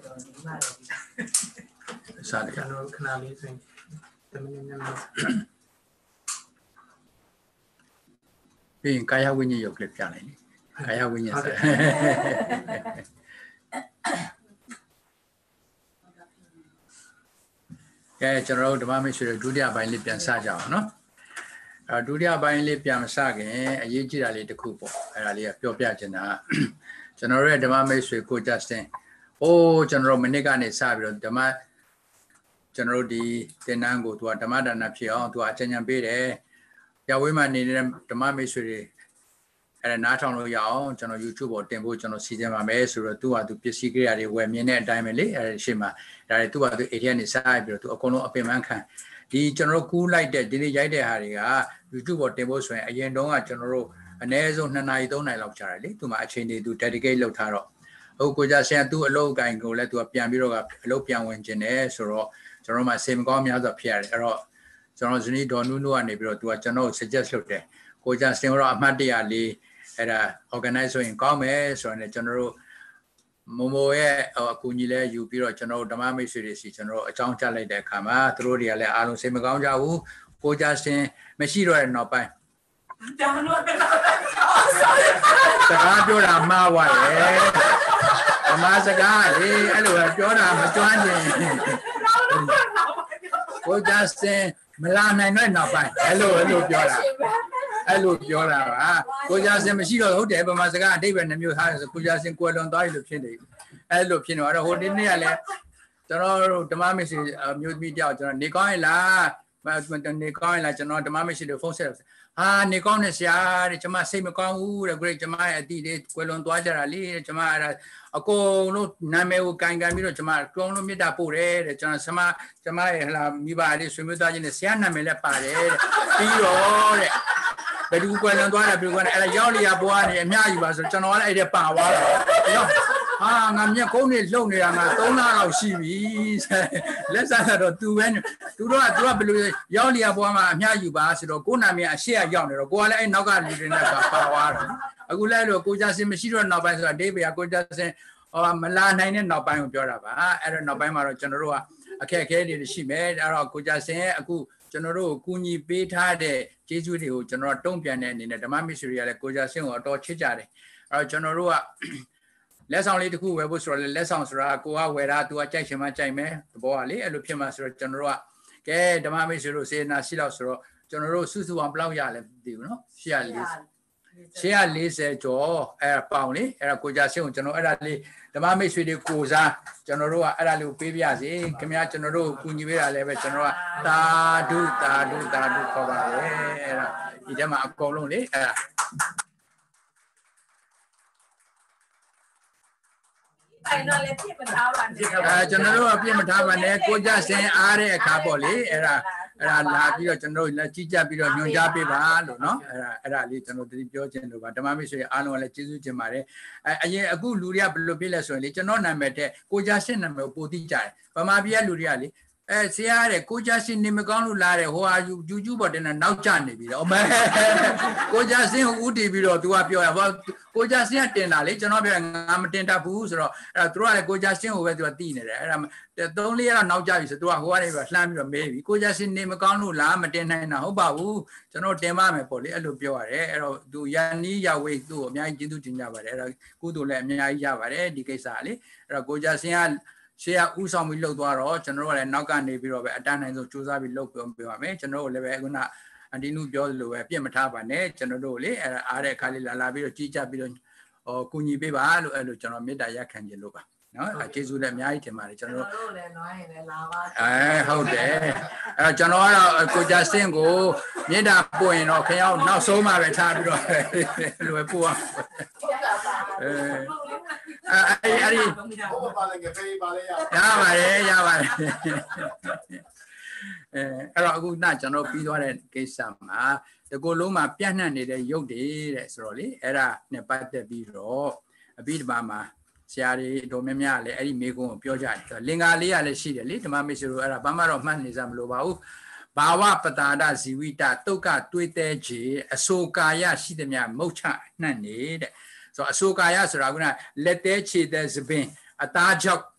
Sadhguru Kanali thing. Being Kaya Winnie, you clip Johnny. Kaya Winnie. General, the mammy should do their by Lipian Saja, no? Do their by Lipian Saga, a Yijali the Kupo, and a pure Piagina. General, the mammy should go just in. Oh, General Menegan is Sabio, the ma General D. Tenango to Atamada Napio to Atenian Bede. Ya women needed the mammy should. And not on your channel YouTube or Temple channel season, my mess or two are to PC where me and Diamond Shima, that I do at the 18 side to Okono of Manka. The general cool like that, did Yade Haria, YouTube or Temple, a yen don't general, an Azo Nana don't I love Charlie, to my chain to dedicate Lotaro. Oh, could I say to a low guy and go let to a piano, a low piano engineer, or Jeroma same gommy other Pierre, or Jonathan don't know any to a channel suggest look there. Could just say, Madia era organizer in commerce or in a general Momoe or Kunile, you bureau general, the mammy series, general, a chunk like that come out through the Alu Semaganja, who just say, Machiro and not by. The radio Mawa, a Mazaga, hello, Jordan, who just say, Milan and not by. Hello, Jordan. Hello, Yola. Cojas and Machino, who ever Mazaga, David and you has a Cojas and Quadon Dial Chile. Hello, Pino, I hold in nearly. The mammy is mute me out. Nikon la, Masman Nikon, like the mammy the phone self. Ah, Nikon is ya, the Chama Semicon, a great Jamaica did it, Quellon Dwaja, Ali, Jamara, a co Name Kangamiro, Jamar, Clono Midapure, the Chanasama, Jamaica, Miba, the Sumuda in the Siana Melepare, Piro. But you go and do everyone at a Yoli Abuani and now you was a channel at a power. I'm your only lonely, I'm a donor of series. Let's have two when do not drop Yoli Abuama, now you pass it or Gunami, a share yonder, or go and knock out in power. I would let go just in Machine no by a day, I could just say, oh, Milan and not by Jorava, I don't know by my general. I can't get it, she made, I could just say, a good. General Kuni Beta de Jesu, General Tompian and in the Mammy Syria, Cojasin or Chichari. Our General less only the who was lessons Rakoa, where I do a Chachima Chime, the Boali, and Lupimas General. Okay, the Mammy Syria say Nasilas, General Susu and Blau, do you know? She at least a jaw, a poundly, a Cojasin, General. The mammy should do Kuza, General Aralu Piviazi, Camia General, Kunivera Level General, da do cover, Idema Colony. General of Pimatava, Koja say Are Capoli, era Labio General, Chicha Biro, Nunjapi, no? Era little George and the mammy say, Anno Lechizu Mare. A good Luria Blubilla, so little non mete, Koja send them a Puticha, Pamabia Luriali. Siare, Kujasin Nimagonu Lare, who are you, Juju, but in a Nauchani below. Kujasin Udi below to up your about Kujasin Tenali, Janobi, I'm Tenta Booz or through a Kujasin over to a dinner. The only Nauja is to whatever slam your baby. Kujasin Nimagonu Lam, Tena, Hobabu, Jano Temame Poli, Alupio, do Yani Yahweh, do Miaki do Jinjava, Kudu Mia Javare, Dikesali, Ragojasin. She usam we look to our general and knock on the bureau at Dan and Chusa will look on Biame, General Leveguna, and the new Jolo, Piamatava, General, Are Kalila Labio, Chicha Bidon, or Kuni Biba, and General Medaya Cangeluba. No, I just would have my item, General. How dare General could just sing go, Neda point, okay, now so much time. Good night, General Pedro and Kesama. The Goloma Piana needed Yodi, Rolly, Era Nepate Biro, a bit Bama, Siari, Domemiale, Eddie Mego, Pioja, Lingalia, Lesi, little Mamisu, Alabama of Manisam Lobau, Bawa Patada, Zivita, Toka, Twite, Asokaya, Sidemia, Mocha, Nani. So Asokaya Saraguna, let the chi there's been a tajok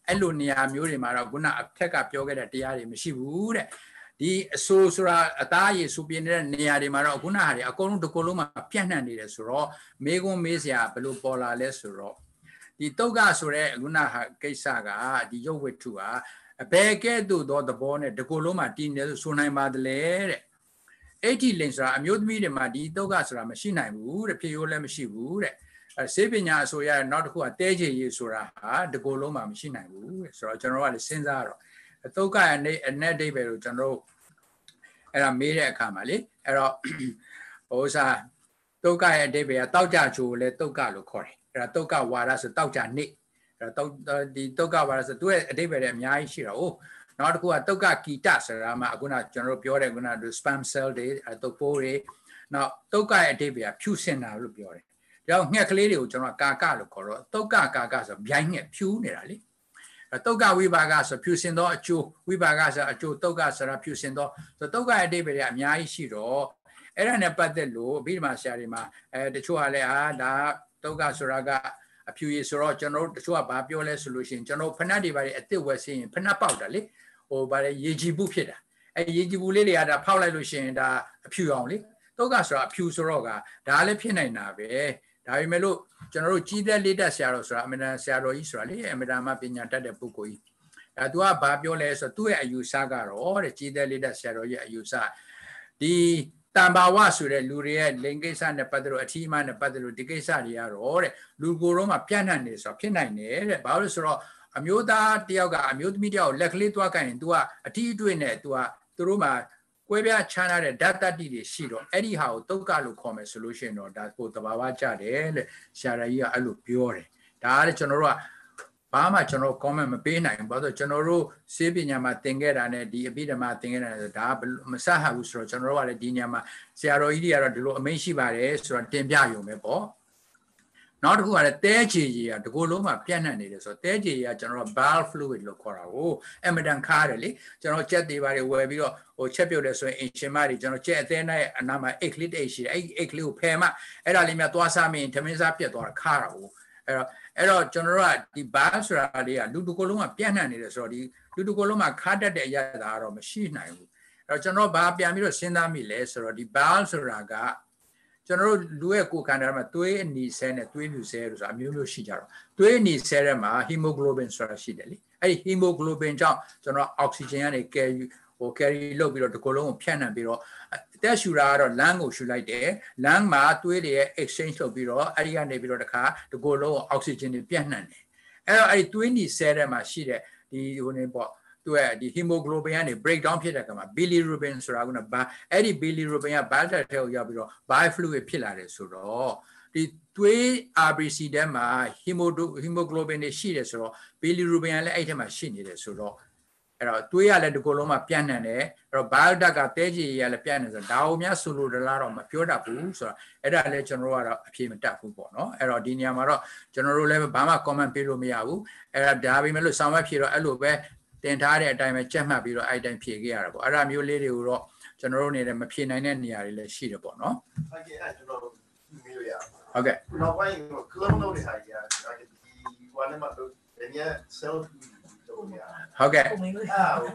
အဲ့လိုနေရာမျိုးတွေမှာတော့ခုနအထက်ကပြောခဲ့တဲ့တရားတွေမရှိဘူးတဲ့ဒီအဆိုးဆိုတာအသားရည်စူပြင်းတဲ့နေရာတွေမှာတော့ခုနဟာတွေအကုန်လုံးတစ်ခုလုံးမှာပြန့်နှံ့နေတယ်ဆိုတော့မေကွန်းမေးစရာဘယ်လိုပေါ်လာလဲဆိုတော့ဒီတုတ်ကဆိုတဲ့ခုနဟာကိစ္စကဒီရုပ်ဝတ္ထုဟာအဘယ်ကဲ့သို့သောသဘောနဲ့တစ်ခုလုံးမှာတည်နေဆိုနိုင်ပါတယ်တဲ့အဲ့ဒီလင်ဆိုတာအမျိုးသမီးတွေမှာဒီတုတ်ကဆိုတာမရှိနိုင်ဘူးတဲ့ဖြစ်ရိုးလည်းမရှိဘူးတဲ့ဆေးပညာအဆိုရနောက်တစ်ခုကတဲချေရေးဆိုတာဟာဒီကိုယ်လုံးမှာမရှိနိုင်ဘူးဆိုတော့ကျွန်တော်ကလည်းစဉ်းစားတော့သုတ်ကရဲ့အနက်ဒိဗယ်ကိုကျွန်တော်အဲ့ဒါမေးတဲ့အခါမှာလေအဲ့တော့ဟိုစားသုတ်ကရဲ့အဓိပ္ပာယ်ကတောက်ကြချိုကိုလည်းသုတ်ကလို့ခေါ်တယ်အဲ့ဒါသုတ်ကဝါဒဆိုတောက်ကြနေအဲ့တော့ဒီသုတ်ကဝါဒဆိုသူ့ရဲ့အဓိပ္ပာယ်လည်းအများကြီးရှိတော့ဟုတ်နောက်တစ်ခုကသုတ်ကကီတဆိုတာမှအခုနကျွန်တော်ပြောတဲ့ခုန spam cell တွေသုတ်ပိုးတွေနောက်သုတ်ကရဲ့အဓိပ္ပာယ်ကဖြူစင်တာလို့ပြောတယ်ကြောင့်ငှက်ကလေးတွေကိုကျွန်တော်ကာကလို့ခေါ်တော့တုတ်ကကာကဆိုဗျိုင်းငှက်ဖြူနေတာလေတုတ်ကဝိပါကဆိုဖြူစင်သောအကျိုးဝိပါကဆိုအကျိုးတုတ်ကဆိုတာဖြူစင်သောဆိုတုတ်ကအတိတ်ပဲအများကြီးရှိတော့အဲ့ဒါနဲ့ပတ်သက်လို့အဘိဓမ္မာဆရာတွေမှာတချို့ကလည်းဒါတုတ်ကဆိုတာကအဖြူရည်ဆိုတော့ကျွန်တော်တို့တချို့ကဘာပြောလဲဆိုလို့ရှိရင်ကျွန်တော်ဖဏတ်တွေဘာတွေအစ်စ်ဝက်စင်းရင်ဖဏတ်ပေါက်တာလေဟိုဘာလဲရေကြည်ဘူးဖြစ်တာအဲ့ရေကြည်ဘူးလေးတွေကဒါဖောက်လိုက်လို့ရှိရင်ဒါအဖြူအောင်လေတုတ်ကဆိုတာအဖြူဆိုတော့ကဒါလည်းဖြစ်နိုင်တာပဲဒါပေမဲ့လို့ကျွန်တော်တို့ကြီးတဲ့လေးတက်ဆရာတော်ဆိုတာအမေရိကန်ဆရာတော်ကြီးဆိုတာလေအမေရိကန်မှာပညာတတ်တဲ့ပုဂ္ဂိုလ်ကြီးသူကဘာပြောလဲဆိုတော့သူ့ရဲ့အယူဆကတော့တဲ့ကြီးတဲ့လေးတက်ဆရာတော်ရဲ့အယူဆဒီတန်ဘာဝဆိုတဲ့လူတွေရဲ့လိင်ကိစ္စနဲ့ပတ်သက်လို့အထီးမှနဲ့ပတ်သက်လို့ဒီကိစ္စတွေကတော့တဲ့လူကိုယ်တော့မှပြန့်နှံ့နေဆိုဖြစ်နိုင်တယ်တဲ့ဘာလို့ဆိုတော့အမျိုးသားတယောက်ကအမျိုးသမီးတယောက်လက်ကလေးသွားခိုင်းရင် तू ကအထီးအတွေ့နဲ့ तू ကသူတို့မှာကွဲပြားခြားနာတဲ့ဓာတ်တတိတွေရှိတော့အဲ့ဒီဟာကိုတုတ်ကလို့ခေါ်မယ်ဆိုလို့ရှိရင်တော့ဒါကိုတဘာဝကြတယ်လေဆရာကြီးကအဲ့လိုပြောတယ်ဒါကလည်းကျွန်တော်တို့ကဘာမှကျွန်တော် comment မပေးနိုင်ဘူးဘာလို့ကျွန်တော်တို့စေပညာမှာသင်ခဲ့တာနဲ့ဒီအပိဓမ္မာသင်ခဲ့တာဒါမဆဟဘူးဆိုတော့ကျွန်တော်တို့ကလည်းဒီညမှာဆရာတော်ကြီးတွေကတော့ဒီလိုအမိန့်ရှိပါတယ်ဆိုတော့တင်ပြရုံပဲပေါ့နောက်တစ်ခုကလည်းတဲချေကြီးကဒီကိုလုံးမှာပြန့်နှံ့နေတယ်ဆိုတော့တဲချေကြီးကကျွန်တော် bowel fluid လို့ခေါ်တာကိုအမတန်ခါတယ်လေကျွန်တော်ချက်သေးပါတယ်ဝယ်ပြီးတော့ဟိုချက်ပြုတ်တယ်ဆိုရင်အင်ရှင်မတွေကျွန်တော်ချက်အသေးနဲ့အနာမှာအိတ်ကလေးတိတ်ရှိတယ်အိတ်ကလေးကိုဖယ်မှအဲ့ဒါလေးများသွားစားမင်းထမင်းစားပြတ်သွားတာခါတာကိုအဲ့တော့ကျွန်တော်တို့ကဒီ bowel ဆိုတာလေးကလူဒီကိုလုံးမှာပြန့်နှံ့နေတယ်ဆိုတော့ဒီလူဒီကိုလုံးမှာခါတတ်တဲ့အရာတော့မရှိနိုင်ဘူးအဲ့တော့ကျွန်တော်ဘာပြန်ပြီးတော့စဉ်းစားမိလဲဆိုတော့ဒီ bowel ဆိုတာကကျွန်တော်တို့လူရဲ့ကိုယ်ခန္ဓာမှာသွေးအနီဆဲနဲ့သွေးမြူဆဲလို့ဆိုတာအမျိုးမျိုးရှိကြတော့သွေးအနီဆဲထဲမှာ hemoglobin ဆိုတာရှိတယ်လေအဲ့ဒီ hemoglobin ကြောင့်ကျွန်တော်အောက်ဆီဂျင်ကနေ carry လုပ်ပြီးတော့ဒီကိုယ်လုံးကိုဖြန့်နှံပြီးတော့အသက်ရှူတာကတော့ lung ကိုရှူလိုက်တယ် lung မှာသွေးတွေရဲ့ exchange လုပ်ပြီးတော့အဲ့ဒီကနေပြီးတော့တခါဒီကိုယ်လုံးကိုအောက်ဆီဂျင်တွေပြန့်နှံ့တယ်အဲ့တော့အဲ့ဒီသွေးနီဆဲထဲမှာရှိတဲ့ဒီဟိုနေပေါ့သူကဒီ hemoglobin ကနေ breakdown ဖြစ်တဲ့ကမှာ bilirubin ဆိုတာကအဲ့ဒီ bilirubin က bile duct ထဲကိုရောက်ပြီးတော့ bile fluid ဖြစ်လာတယ်ဆိုတော့ဒီသွေး RBC ထဲမှာ hemoglobin တွေရှိတယ်ဆိုတော့ bilirubin ကလည်းအဲ့ထဲမှာရှိနေတယ်ဆိုတော့အဲ့တော့သွေးကလည်းဒီကိုယ်လုံးမှာပြန့်နှံ့တယ်အဲ့တော့ bile duct ကတဲကြီးရလည်းပြန့်နေဆိုတော့ဒါအောင်များဆိုလိုတလားတော့မပြောတတ်ဘူးဆိုတော့အဲ့ဒါလည်းကျွန်တော်တို့ကတော့အဖြေမတတ်ဘူးပေါ့နော်အဲ့တော့ဒီနေရာမှာတော့ကျွန်တော်တို့လည်းဘာမှ comment ပေးလို့မရဘူးအဲ့ဒါပေမဲ့လို့ဆောင်းမဖြေတော့အဲ့လိုပဲတင်ထားတဲ့အတိုင်းပဲကြက်မှတ်ပြီးတော့အဲ့တိုင်းဖြေခဲ့ရတာပေါ့အဲ့ဒါမျိုးလေးတွေကိုတော့ကျွန်တော်တို့နေနဲ့မဖြေနိုင်တဲ့နေရာတွေလည်းရှိတယ်ပေါ့နော်ဟုတ်ကဲ့အဲ့ကျွန်တော်မေးလို့ရပါဟုတ်ကဲ့နောက်ပိုင်းကလုံးလုံးတွေဟာကြီးဒီဝါနဲ့မှတော့ဒီနေ့ self တော့ရဟုတ်ကဲ့မှန်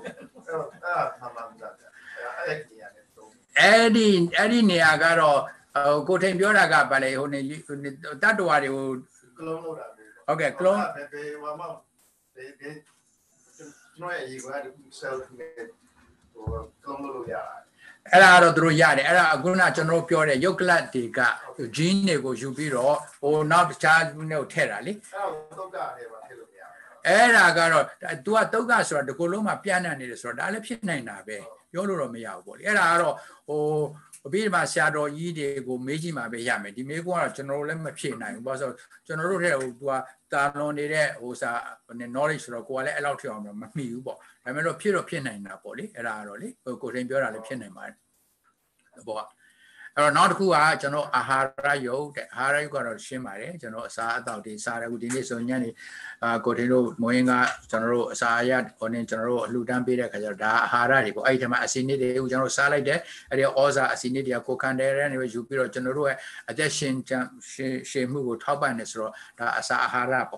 ပါအဲ့ဒီနေရာကတော့ကိုထိန်ပြောတာကဗာလေဟိုနေတတ္တဝါတွေကိုကလုံးလို့တာဟုတ်ကဲ့ကလုံးဘယ်ဝါမှကျွန်တော်ရဲ့ရေက self နဲ့ဟိုကလုံးလို့ရတယ်အဲ့ဒါတော့သူတို့ရတယ်အဲ့ဒါအခုနကျွန်တော်ပြောတဲ့ယုတ်ကလတ်တွေက gene တွေကိုယူပြီးတော့ဟိုနောက်တခြားနဲ့ထည့်တာလေအဲ့ဒါသုတ်ကနေပါထည့်လို့မရဘူးအဲ့ဒါကတော့ तू ကသုတ်ကဆိုတာဒီကိုလုံးမှာပြန့်နှံ့နေတယ်ဆိုတော့ဒါလည်းဖြစ်နိုင်တာပဲပြောလို့တော့မရဘူးပေါ့လေအဲ့ဒါကတော့ဟိုအပြီးဒီမှာဆရာတော်ကြီးတွေကိုမေးကြည့်မှာပဲရမယ်ဒီမေးခွန်းကတော့ကျွန်တော်တို့လည်းမဖြေနိုင်ဘူးဘာလို့ဆိုကျွန်တော်တို့ထဲဟို तू ကတာလွန်နေတဲ့ဟိုစာ knowledge ဆိုတော့ကိုကလည်းအဲ့လောက်ထအောင်တော့မမှီဘူးပေါ့ဒါပေမဲ့လို့ဖြစ်နိုင်တာပေါ့လေအဲ့ဒါကတော့လေဟိုကိုထိန်ပြောတာလည်းဖြစ်နိုင်ပါတယ်ပေါ့အဲ့တော့နောက်တစ်ခုကကျွန်တော်အာဟာရယုတ်တဲ့အာဟာရယုတ်ကတော့ရှင်းပါတယ်ကျွန်တော်အစာအသောက်တွေစားတယ်အခုဒီနေ့ဆိုညနေကိုထိန်တို့မွေးကကျွန်တော်တို့အစာအရဟိုနေကျွန်တော်တို့အလှူဒန်းပေးတဲ့ခါကျတော့ဒါအာဟာရတွေပေါ့အဲ့ဒီထဲမှာအဆီနစ်တွေကိုကျွန်တော်စားလိုက်တယ်အဲ့ဒီဩဇာအဆီနစ်တွေကကိုခန္ဓာထဲကနေယူပြီးတော့ကျွန်တော်တို့ရဲ့အသက်ရှင်မှုကိုထောက်ပံ့နေဆိုတော့ဒါအစာအာဟာရပေါ့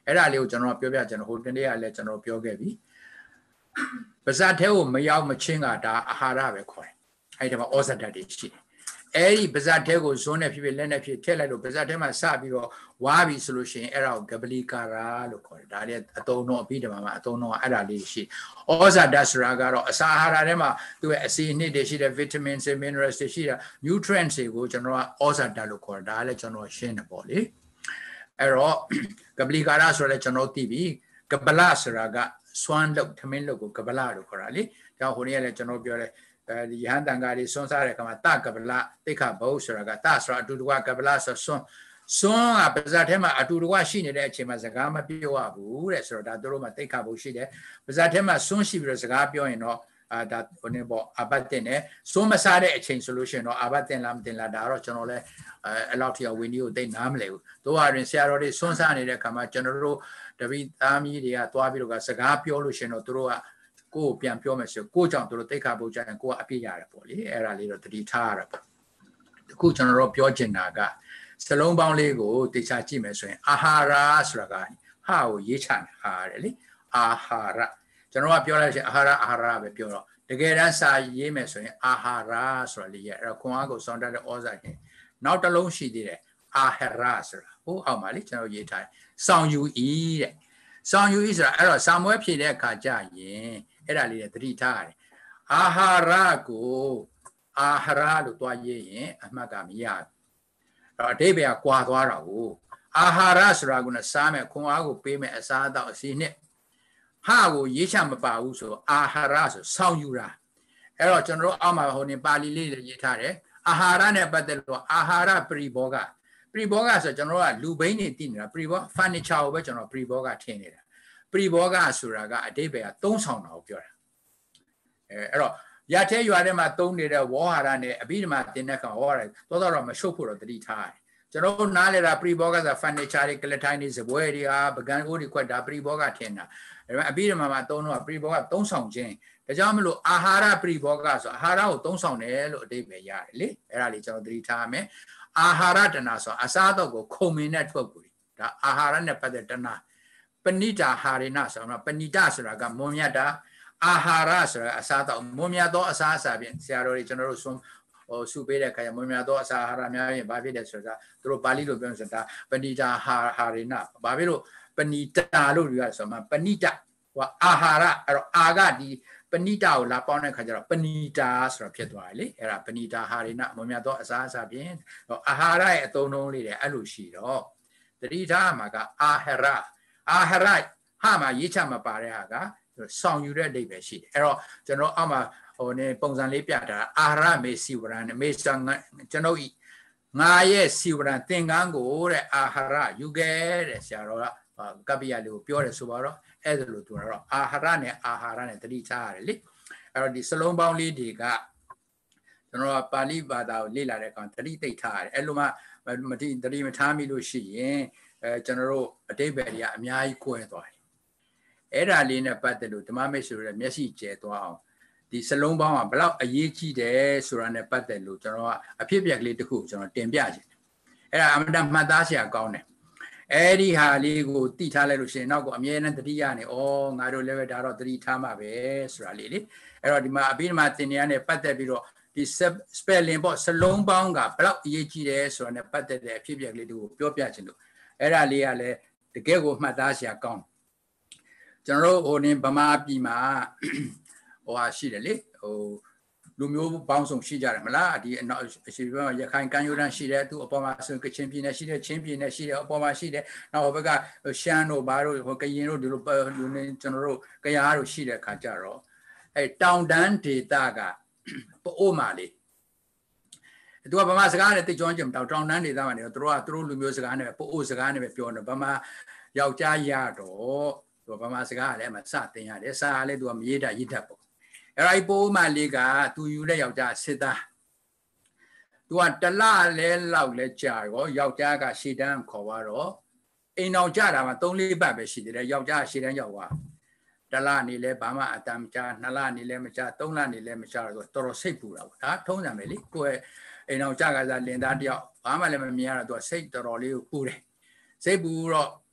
အဲ့ဒါလေးကိုကျွန်တော်ပြောပြကျွန်တော်ဟိုတနေ့ကလည်းကျွန်တော်ပြောခဲ့ပြီပါဇက်ထဲကိုမရောက်မချင်းကဒါအာဟာရပဲခေါ်တယ်အဲ့ဒီမှာဩဇာဓာတ်တွေရှိတယ်အဲ့ဒီပါဇက်ထဲကိုဇွန်းနဲ့ဖြစ်ဖြစ်လက်နဲ့ဖြစ်ထည့်လိုက်လို့ပါဇက်ထဲမှာစပြီးတော့ဝါပြီဆိုလို့ရှိရင်အဲ့ဒါကိုဂပလီကာရာလို့ခေါ်တယ်ဒါလည်းအသုံးတော့အပြီးတမှာအသုံးတော့အဲ့ဒါလေးရှိဩဇာဓာတ်ဆိုတာကတော့အစာအာဟာရထဲမှာသူ့ရဲ့အဆီအနှစ်တွေရှိတယ် vitamins တွေ minerals တွေရှိတယ် nutrients တွေကိုကျွန်တော်ကဩဇာဓာတ်လို့ခေါ်တယ်ဒါလည်းကျွန်တော်ရှင်းတယ်ပေါ့လေအဲ့တော့ဂပလီကာရာဆိုလည်းကျွန်တော်သိပြီကပလဆိုတာကစွမ်းလုပ်ထမင်းလုပ်ကိုကပလလို့ခေါ်တာလေဒါဟိုနေ့ကလည်းကျွန်တော်ပြောတယ်ဒီယဟန်တန်ကာတွေစွန်းစားတဲ့အခါမှာတကပလတိခဘုတ်ဆိုတာကတဆိုတာအတူတကွကပလဆိုစွန်းကပါဇက်ထဲမှာအတူတကွရှိနေတဲ့အချိန်မှာစကားမပြောရဘူးတဲ့ဆိုတော့ဒါတို့မှတိခဘုတ်ရှိတယ်ပါဇက်ထဲမှာစွန်းရှိပြီးတော့စကားပြောရင်တော့ဒါဟိုနေပေါ့အဘတ်တင်နဲ့စွန်းမစားတဲ့အချိန်ဆိုလို့ရှိရင်တော့အဘတ်တင်လားမတင်လားဒါတော့ကျွန်တော်လည်းအဲ့လောက်ထိအောင်ဝင်းဒီကိုသိနားမလဲဘူးတို့ဟာရင်ဆရာတော်တွေစွန်းစားနေတဲ့အခါမှာကျွန်တော်တို့တပည့်သားမီးတွေကသွားပြီးတော့စကားပြောလို့ရှိရင်တော့တို့ကကိုယ်ပြန်ပြောမယ်ဆိုကိုကြောင့်တို့တိတ်ခါပုတ်ကြရင်ကိုကအပြည့်ရတယ်ပေါ့လေအဲ့ဒါလေးတော့တတိထားရတာပေါ့အခုကျွန်တော်တို့ပြောချင်တာကစလုံးပေါင်းလေးကိုတေချာကြည့်မယ်ဆိုရင်အာဟာရဆိုတာကဟာကိုရေးချနေဟာတယ်လေအာဟာရကျွန်တော်ကပြောလိုက်ရင်အာဟာရပဲပြောတော့တကယ်တမ်းစာရေးမယ်ဆိုရင်အာဟာရဆိုတာလေးရဲ့အဲ့တော့ခွန်အားကိုစောင့်တတ်တဲ့ဩဇာရှင်နောက်တစ်လုံးရှိသေးတယ်အာဟရဆိုတာဟိုအောက်မှာလေကျွန်တော်ရေးထားစောင်ယူဤတဲ့စောင်ယူဤဆိုတာအဲ့တော့စာမွဲဖြည့်တဲ့အခါကျရင်အဲ့ဒါလေးတွေသတိထားရတယ်အာဟာရကိုအာဟာရလို့တွားရေးရင်အမှတ်ကမရဘူးအဲ့တော့အတိပ္ပယ်ကကွာသွားတာကိုအာဟာရဆိုတာကစားမယ်ခွန်အားကိုပေးမယ်အစားအသောက်အစီနဲ့ဟာကိုရေးချမပါဘူးဆိုအာဟာရဆိုစောင်ယူတာအဲ့တော့ကျွန်တော်တို့အောက်မှာဟိုနေပါဠိလေးတွေရေးထားတယ်အာဟာရနဲ့ပတ်သက်လို့အာဟာရပရိဘောဂဆိုကျွန်တော်တို့ကလူဘိန်းနေတည်နေတာပရိဘော furniture ကိုပဲကျွန်တော်ပရိဘောဂထင်နေတာပရိဘောဂဆိုတာကအတိပ္ပယ်ကသုံးဆောင်တာကိုပြောတာအဲ့တော့ရတဲ့ရွာထဲမှာသုံးနေတဲ့ဝေါဟာရနဲ့အဘိဓမ္မာတင်တဲ့ခါဝေါဟာရတော့မရှုပ်ဖို့တော့တတိထားတယ်ကျွန်တော်တို့နားလေတာပရိဘောဂဆို furniture တွေကလထိုင်းတွေစပွဲတွေဟာပကံအိုးတွေခွက်တာပရိဘောဂထင်တာအဘိဓမ္မာမှာသုံးတော့ပရိဘောဂသုံးဆောင်ခြင်းဒါကြောင့်မလို့အာဟာရပရိဘောဂဆိုအာဟာရကိုသုံးဆောင်တယ်လို့အတိပ္ပယ်ရတယ်လေအဲ့ဒါလေးကျွန်တော်သတိထားမယ်အာဟာရတဏဆိုအစားအသောက်ကိုခုံမင်းနဲ့ထုတ်ကိုဒါအာဟာရနဲ့ပတ်သက်တဏပဏိတာဟာရိနဆိုတော့ပဏိတဆိုတာကမွန်မြတ်တာအာဟာရဆိုတာအစားအသောက်မွန်မြတ်သောအစားအစာဖြင့်ဆရာတော်တွေကျွန်တော်တို့စုပေးတဲ့ခါကျမွန်မြတ်သောအစာအာဟာရများရင်ဘာဖြစ်လဲဆိုတာသူတို့ပါဠိလိုပြောလို့ဆိုတာပဏိတာဟာရိနဘာဖြစ်လို့ပဏိတာလို့ပြောရဆိုမှပဏိတဟိုအာဟာရအဲ့တော့အာကဒီပဏိတာကိုလာပေါင်းတဲ့ခါကျတော့ပဏိတာဆိုတာဖြစ်သွားတယ်လေအဲ့ဒါပဏိတာဟာရိနမွန်မြတ်သောအစားအစာဖြင့်အာဟာရရဲ့အသုံးအနှုန်းလေးတွေအဲ့လိုရှိတော့တတိထားမှာကအာဟရဟာမှာရေးချမပါတဲ့ဟာကဆောင်ယူတဲ့အဓိပ္ပာယ်ရှိတယ်အဲ့တော့ကျွန်တော်အောက်မှာဟိုနေပုံစံလေးပြတာအာဟာရမေစီဝရံမေစံကျွန်တော်ဤငါရဲ့စီဝရံသင်္ကန်းကိုတဲ့အာဟာရယူခဲ့တဲ့ဆရာတော်ကကပ္ပိယလေးကိုပြောတယ်ဆိုပါတော့အဲ့ဒါလို့သူကတော့အာဟာရနဲ့အာဟာရနဲ့တတိထားရတယ်လေအဲ့တော့ဒီစလုံးပေါင်းလေးတွေကကျွန်တော်ကပါဠိဘာသာကိုလေ့လာတဲ့အခါတတိသိထားရတယ်အဲ့လိုမှမတိမထားမိလို့ရှိရင်ကျွန်တော်တို့အတိပ္ပယ်တွေကအများကြီးကွဲသွားတယ်အဲ့ဒါလေးနဲ့ပတ်သက်လို့ဓမ္မမိတ်ဆွေရဲ့မျက်စိကျဲသွားအောင်ဒီစလုံးပေါင်းကဘလောက်အရေးကြီးတယ်ဆိုတာနဲ့ပတ်သက်လို့ကျွန်တော်ကအဖြစ်အပျက်ကလေးတစ်ခုကျွန်တော်တင်ပြခြင်းအဲ့ဒါအမှန်တမ်းမှတ်သားစရာကောင်းတယ်အဲ့ဒီဟာလေးကိုတိထားလိုက်လို့ရှိရင်နောက်ကအမြဲတမ်းတတိယနဲ့ဩငါတို့လည်းပဲဒါတော့တတိထားမှာပဲဆိုတာလေးလေအဲ့တော့ဒီမှာအဘိဓမ္မာသင်တရားနဲ့ပတ်သက်ပြီးတော့ဒီ spelling ပေါ့စလုံးပေါင်းကဘလောက်အရေးကြီးတယ်ဆိုတာနဲ့ပတ်သက်တဲ့အဖြစ်အပျက်ကလေးတွေကိုပြောပြခြင်းလို့အဲ့ဒါလေးကလည်းတကယ်ကိုမှတ်သားစရာကောင်းကျွန်တော်တို့ဟိုနေဗမာပြည်မှာဟိုဟာရှိတယ်လေဟိုလူမျိုးပေါင်းစုံရှိကြတယ်မလားဒီအနောက်အရှိဘက်ရခိုင်ကမ်းရိုးတန်းရှိတယ်သူအပေါ်မှာဆိုကချင်ပြည်နယ်ရှိတယ်ချင်းပြည်နယ်ရှိတယ်အပေါ်မှာရှိတယ်နောက်ဘက်ကရှမ်းတို့ဘာတို့ဟိုကရင်တို့ဒီလိုလူနေကျွန်တော်တို့ကရားတို့ရှိတဲ့ခါကြတော့အဲတောင်တန်းဒေသကပို့မာလေးသူကဗမာစကားနဲ့တိတ်ကျွမ်းကျင်တောင်တန်းဒေသမှာနေတော့သူတို့လူမျိုးစကားနဲ့ပို့စကားနဲ့ပဲပြောတယ်ဗမာယောက်ျားရတော့သူဗမာစကားလည်းမစတင်ရတယ်စာလည်းသူကမရေးတတ်ရေးတတ်ပေါ့အဲ့ဒီပိုးမလေးကသူယူတဲ့ယောက်ျားစစ်သားသူကတလလဲလောက်လဲကြာရောယောက်ျားကရှေ့တန်းခေါ်သွားတော့အိမ်အောင်ကြတာမှ3-4ပတ်ပဲရှိသေးတယ်ယောက်ျားရှေ့တန်းရောက်သွားတလနေလဲဘာမှအတမ်းမချ2လနေလဲမချ3လနေလဲမချတော့တော်တော်စိတ်ပူတာပေါ့ဒါထုံးစံပဲလေကိုယ်အိမ်အောင်ကြကစားလင်သားတယောက်ဘာမှလည်းမမြင်ရတော့သူကစိတ်တော်တော်လေးကိုပူတယ်စိတ်ပူတော့ဘ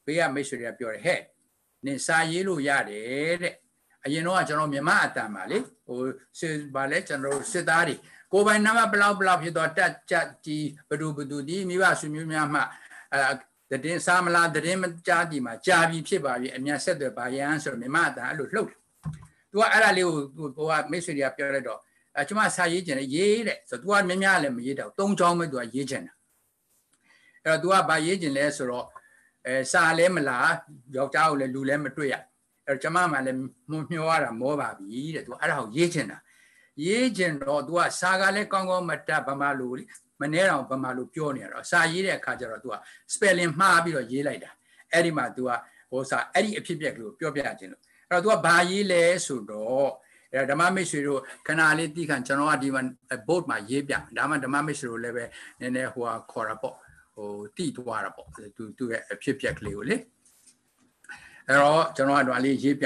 ဘေးကမိတ်ဆွေတွေကပြောတယ်ဟဲ့နင်စာရေးလို့ရတယ်တဲ့အရင်တော့ကျွန်တော်မြန်မာအတန်ပါလေဟိုဗာလဲကျွန်တော်စစ်သားတွေကိုပိုင်နံပါတ်ဘလောက်ဖြစ်တော့တက်ကြကြီးဘဒူဒီမိဘဆွေမျိုးများမှတည်စာမလားတည်မကြားဒီမှာကြာပြီဖြစ်ပါပြီအများဆက်တွေပါရန်ဆိုတော့မြန်မာအတန်အဲ့လိုလှုပ်သူကအဲ့ဒါလေးကိုဟိုကမိတ်ဆွေတွေကပြောလိုက်တော့ကျွန်မစာရေးကျင်တယ်ရေးတဲ့ဆိုတော့ तू ကများလည်းမရေးတော့3ချောင်းပဲ तू ကရေးကျင်တာအဲ့တော့ तू ကဘာရေးကျင်လဲဆိုတော့စာလည်းမလားယောက်ျားကိုလည်းလူလည်းမတွေ့ရအဲ့တော့ကျွန်မမှလည်းမျောရတာမောပါပြီတဲ့ तू အဲ့ဒါကိုရေးကျင်တာရေးကျင်တော့ तू ကစာကလည်းကောင်းကောင်းမတတ်ဗမာလူမနေတော့ဗမာလူပြောနေရတော့စာရေးတဲ့အခါကျတော့ तू က spelling မှားပြီးတော့ရေးလိုက်တာအဲ့ဒီမှာ तू ကဟိုစာအဲ့ဒီအဖြစ်အပျက်ကလေးကိုပြောပြခြင်းလို့အဲ့တော့ तू ကဘာရေးလဲဆိုတော့အဲ့ဓမ္မမိတ်ဆွေတို့ခဏလေးတိခန့်ကျွန်တော်ကဒီမှာ board မှာရေးပြဒါမှဓမ္မမိတ်ဆွေတို့လည်းပဲနည်းနည်းဟိုခေါ်တာပေါ့ဟိုတိသွားတာပေါ့သူရဲ့အဖြစ်အပျက်ကလေးကိုလေအဲ့တော့ကျွန်တော်ကတော့လေးရေးပြ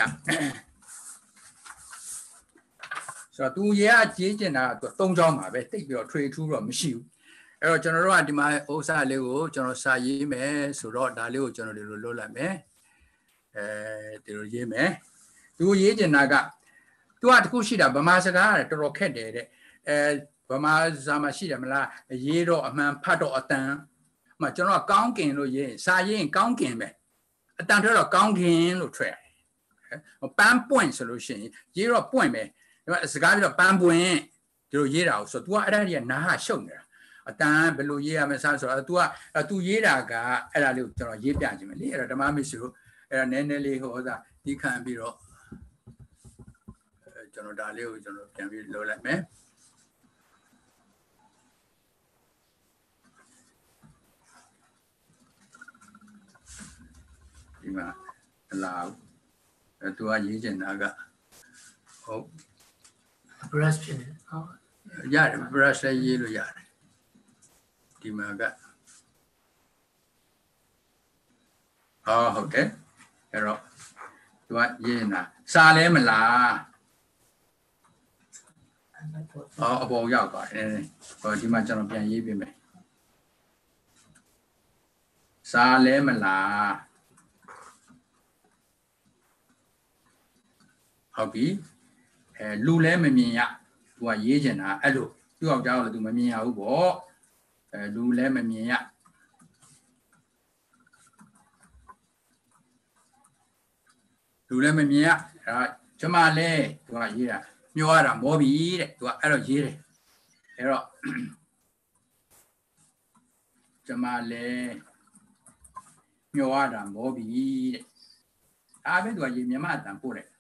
ဆိုတော့သူရေးကျင်တာသူ3ချောင်းပါပဲတိတ်ပြီးတော့ထွေထူးတော့မရှိဘူးအဲ့တော့ကျွန်တော်တို့ကဒီမှာဥစ္စာလေးကိုကျွန်တော်စာရေးမယ်ဆိုတော့ဒါလေးကိုကျွန်တော်ဒီလိုလုပ်လိုက်မယ်ဒီလိုရေးမယ်သူရေးကျင်တာကသူကတခုရှိတာဗမာစကားကတော်တော်ခက်တယ်တဲ့ဗမာစာမရှိတယ်မလားရေးတော့အမှန်ဖတ်တော့အတန်မှကျွန်တော်ကောင်းကင်လို့ရေးစာရေးရင်ကောင်းကင်ပဲအတန်ထွက်တော့ကောင်းကင်လို့ထွက်ရတယ်ပန်းပွင့်ဆိုလို့ရှိရင်ရေးတော့ပွင့်ပဲစကားပြီးတော့ပန်းပွင့်ဒီလိုရေးတာဆိုတော့ तू ကအဲ့ဒါကြီးနားဟာရှုပ်နေတာအတန်ဘယ်လိုရေးရမလဲဆိုတော့ तू ရေးတာကအဲ့ဒါလေးကိုကျွန်တော်ရေးပြခြင်းပဲလေအဲ့တော့ဓမ္မမစ္စလို့အဲ့ဒါနည်းနည်းလေးဟိုဥစားဒီခံပြီးတော့ကျွန်တော်ဒါလေးကိုကျွန်တော်ပြန်ပြီးလုပ်လိုက်မယ်ဒီမှာလာသူကရေးချင်တာကဟုတ် brush ဖြစ်နေဟုတ်ရတယ် brush လေးရေးလို့ရတယ်ဒီမှာကဟုတ်တယ်အဲ့တော့သူကရေးနေတာစာလဲမလားအပေါ်ရောက်ပါတယ်ဟိုဒီမှာကျွန်တော်ပြန်ရေးပေးမယ်စာလဲမလားဟုတ်ပြီလူလဲမမြင်ရသူကရေးချင်တာအဲ့လိုသူ့ယောက်ျားကိုလည်းသူမမြင်ရဘူးပေါ့လူလဲမမြင်ရလူလဲမမြင်ရကျမလဲသူကရေးတာမျောရတာမောပြီတဲ့သူကအဲ့တော့ရေးတယ်အဲ့တော့ကျမလဲမျောရတာမောပြီတဲ့အားပဲသူကရေးမြန်မာအတန်ပို့တယ်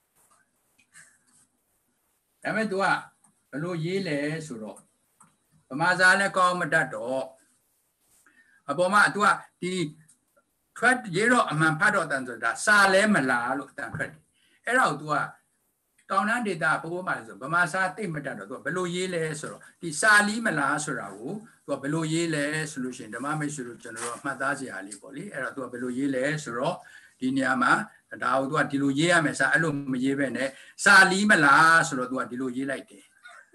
ဒါပေမဲ့သူကဘလို့ရေးလဲဆိုတော့ဗမာစာလည်းကောင်းမတတ်တော့အပေါ်မှာသူကဒီထွက်ရေးတော့အမှန်ဖတ်တော့တန်ဆိုတာစာလဲမလားလို့အတန်ထွက်တယ်အဲ့တော့သူကတောင်တန်းဒေတာပို့မှလည်းဆိုဗမာစာသိမတတ်တော့သူကဘလို့ရေးလဲဆိုတော့ဒီစာလီမလားဆိုတာကိုသူကဘလို့ရေးလဲဆိုလို့ရှိရင်ဓမ္မမိတ်ဆွေတို့ကျွန်တော်တို့မှတ်သားစရာလေးပေါ့လေအဲ့တော့သူကဘလို့ရေးလဲဆိုတော့ဒီနေရာမှာဒါကိုသူကဒီလိုရေးရမယ်စာအဲ့လိုမရေးပဲနဲ့စာလီမလားဆိုတော့သူကဒီလိုရေးလိုက်တယ်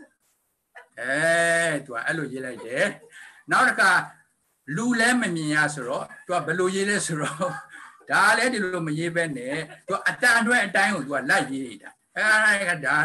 သူကအဲ့လိုရေးလိုက်တယ်နောက်တစ်ခါလူလဲမမြင်ရဆိုတော့သူကဘယ်လိုရေးလဲဆိုတော့ဒါလည်းဒီလိုမရေးပဲနဲ့သူကအတန်အတွက်အတိုင်းကိုသူကလိုက်ရေးတာအဲ့ဒါကဒါ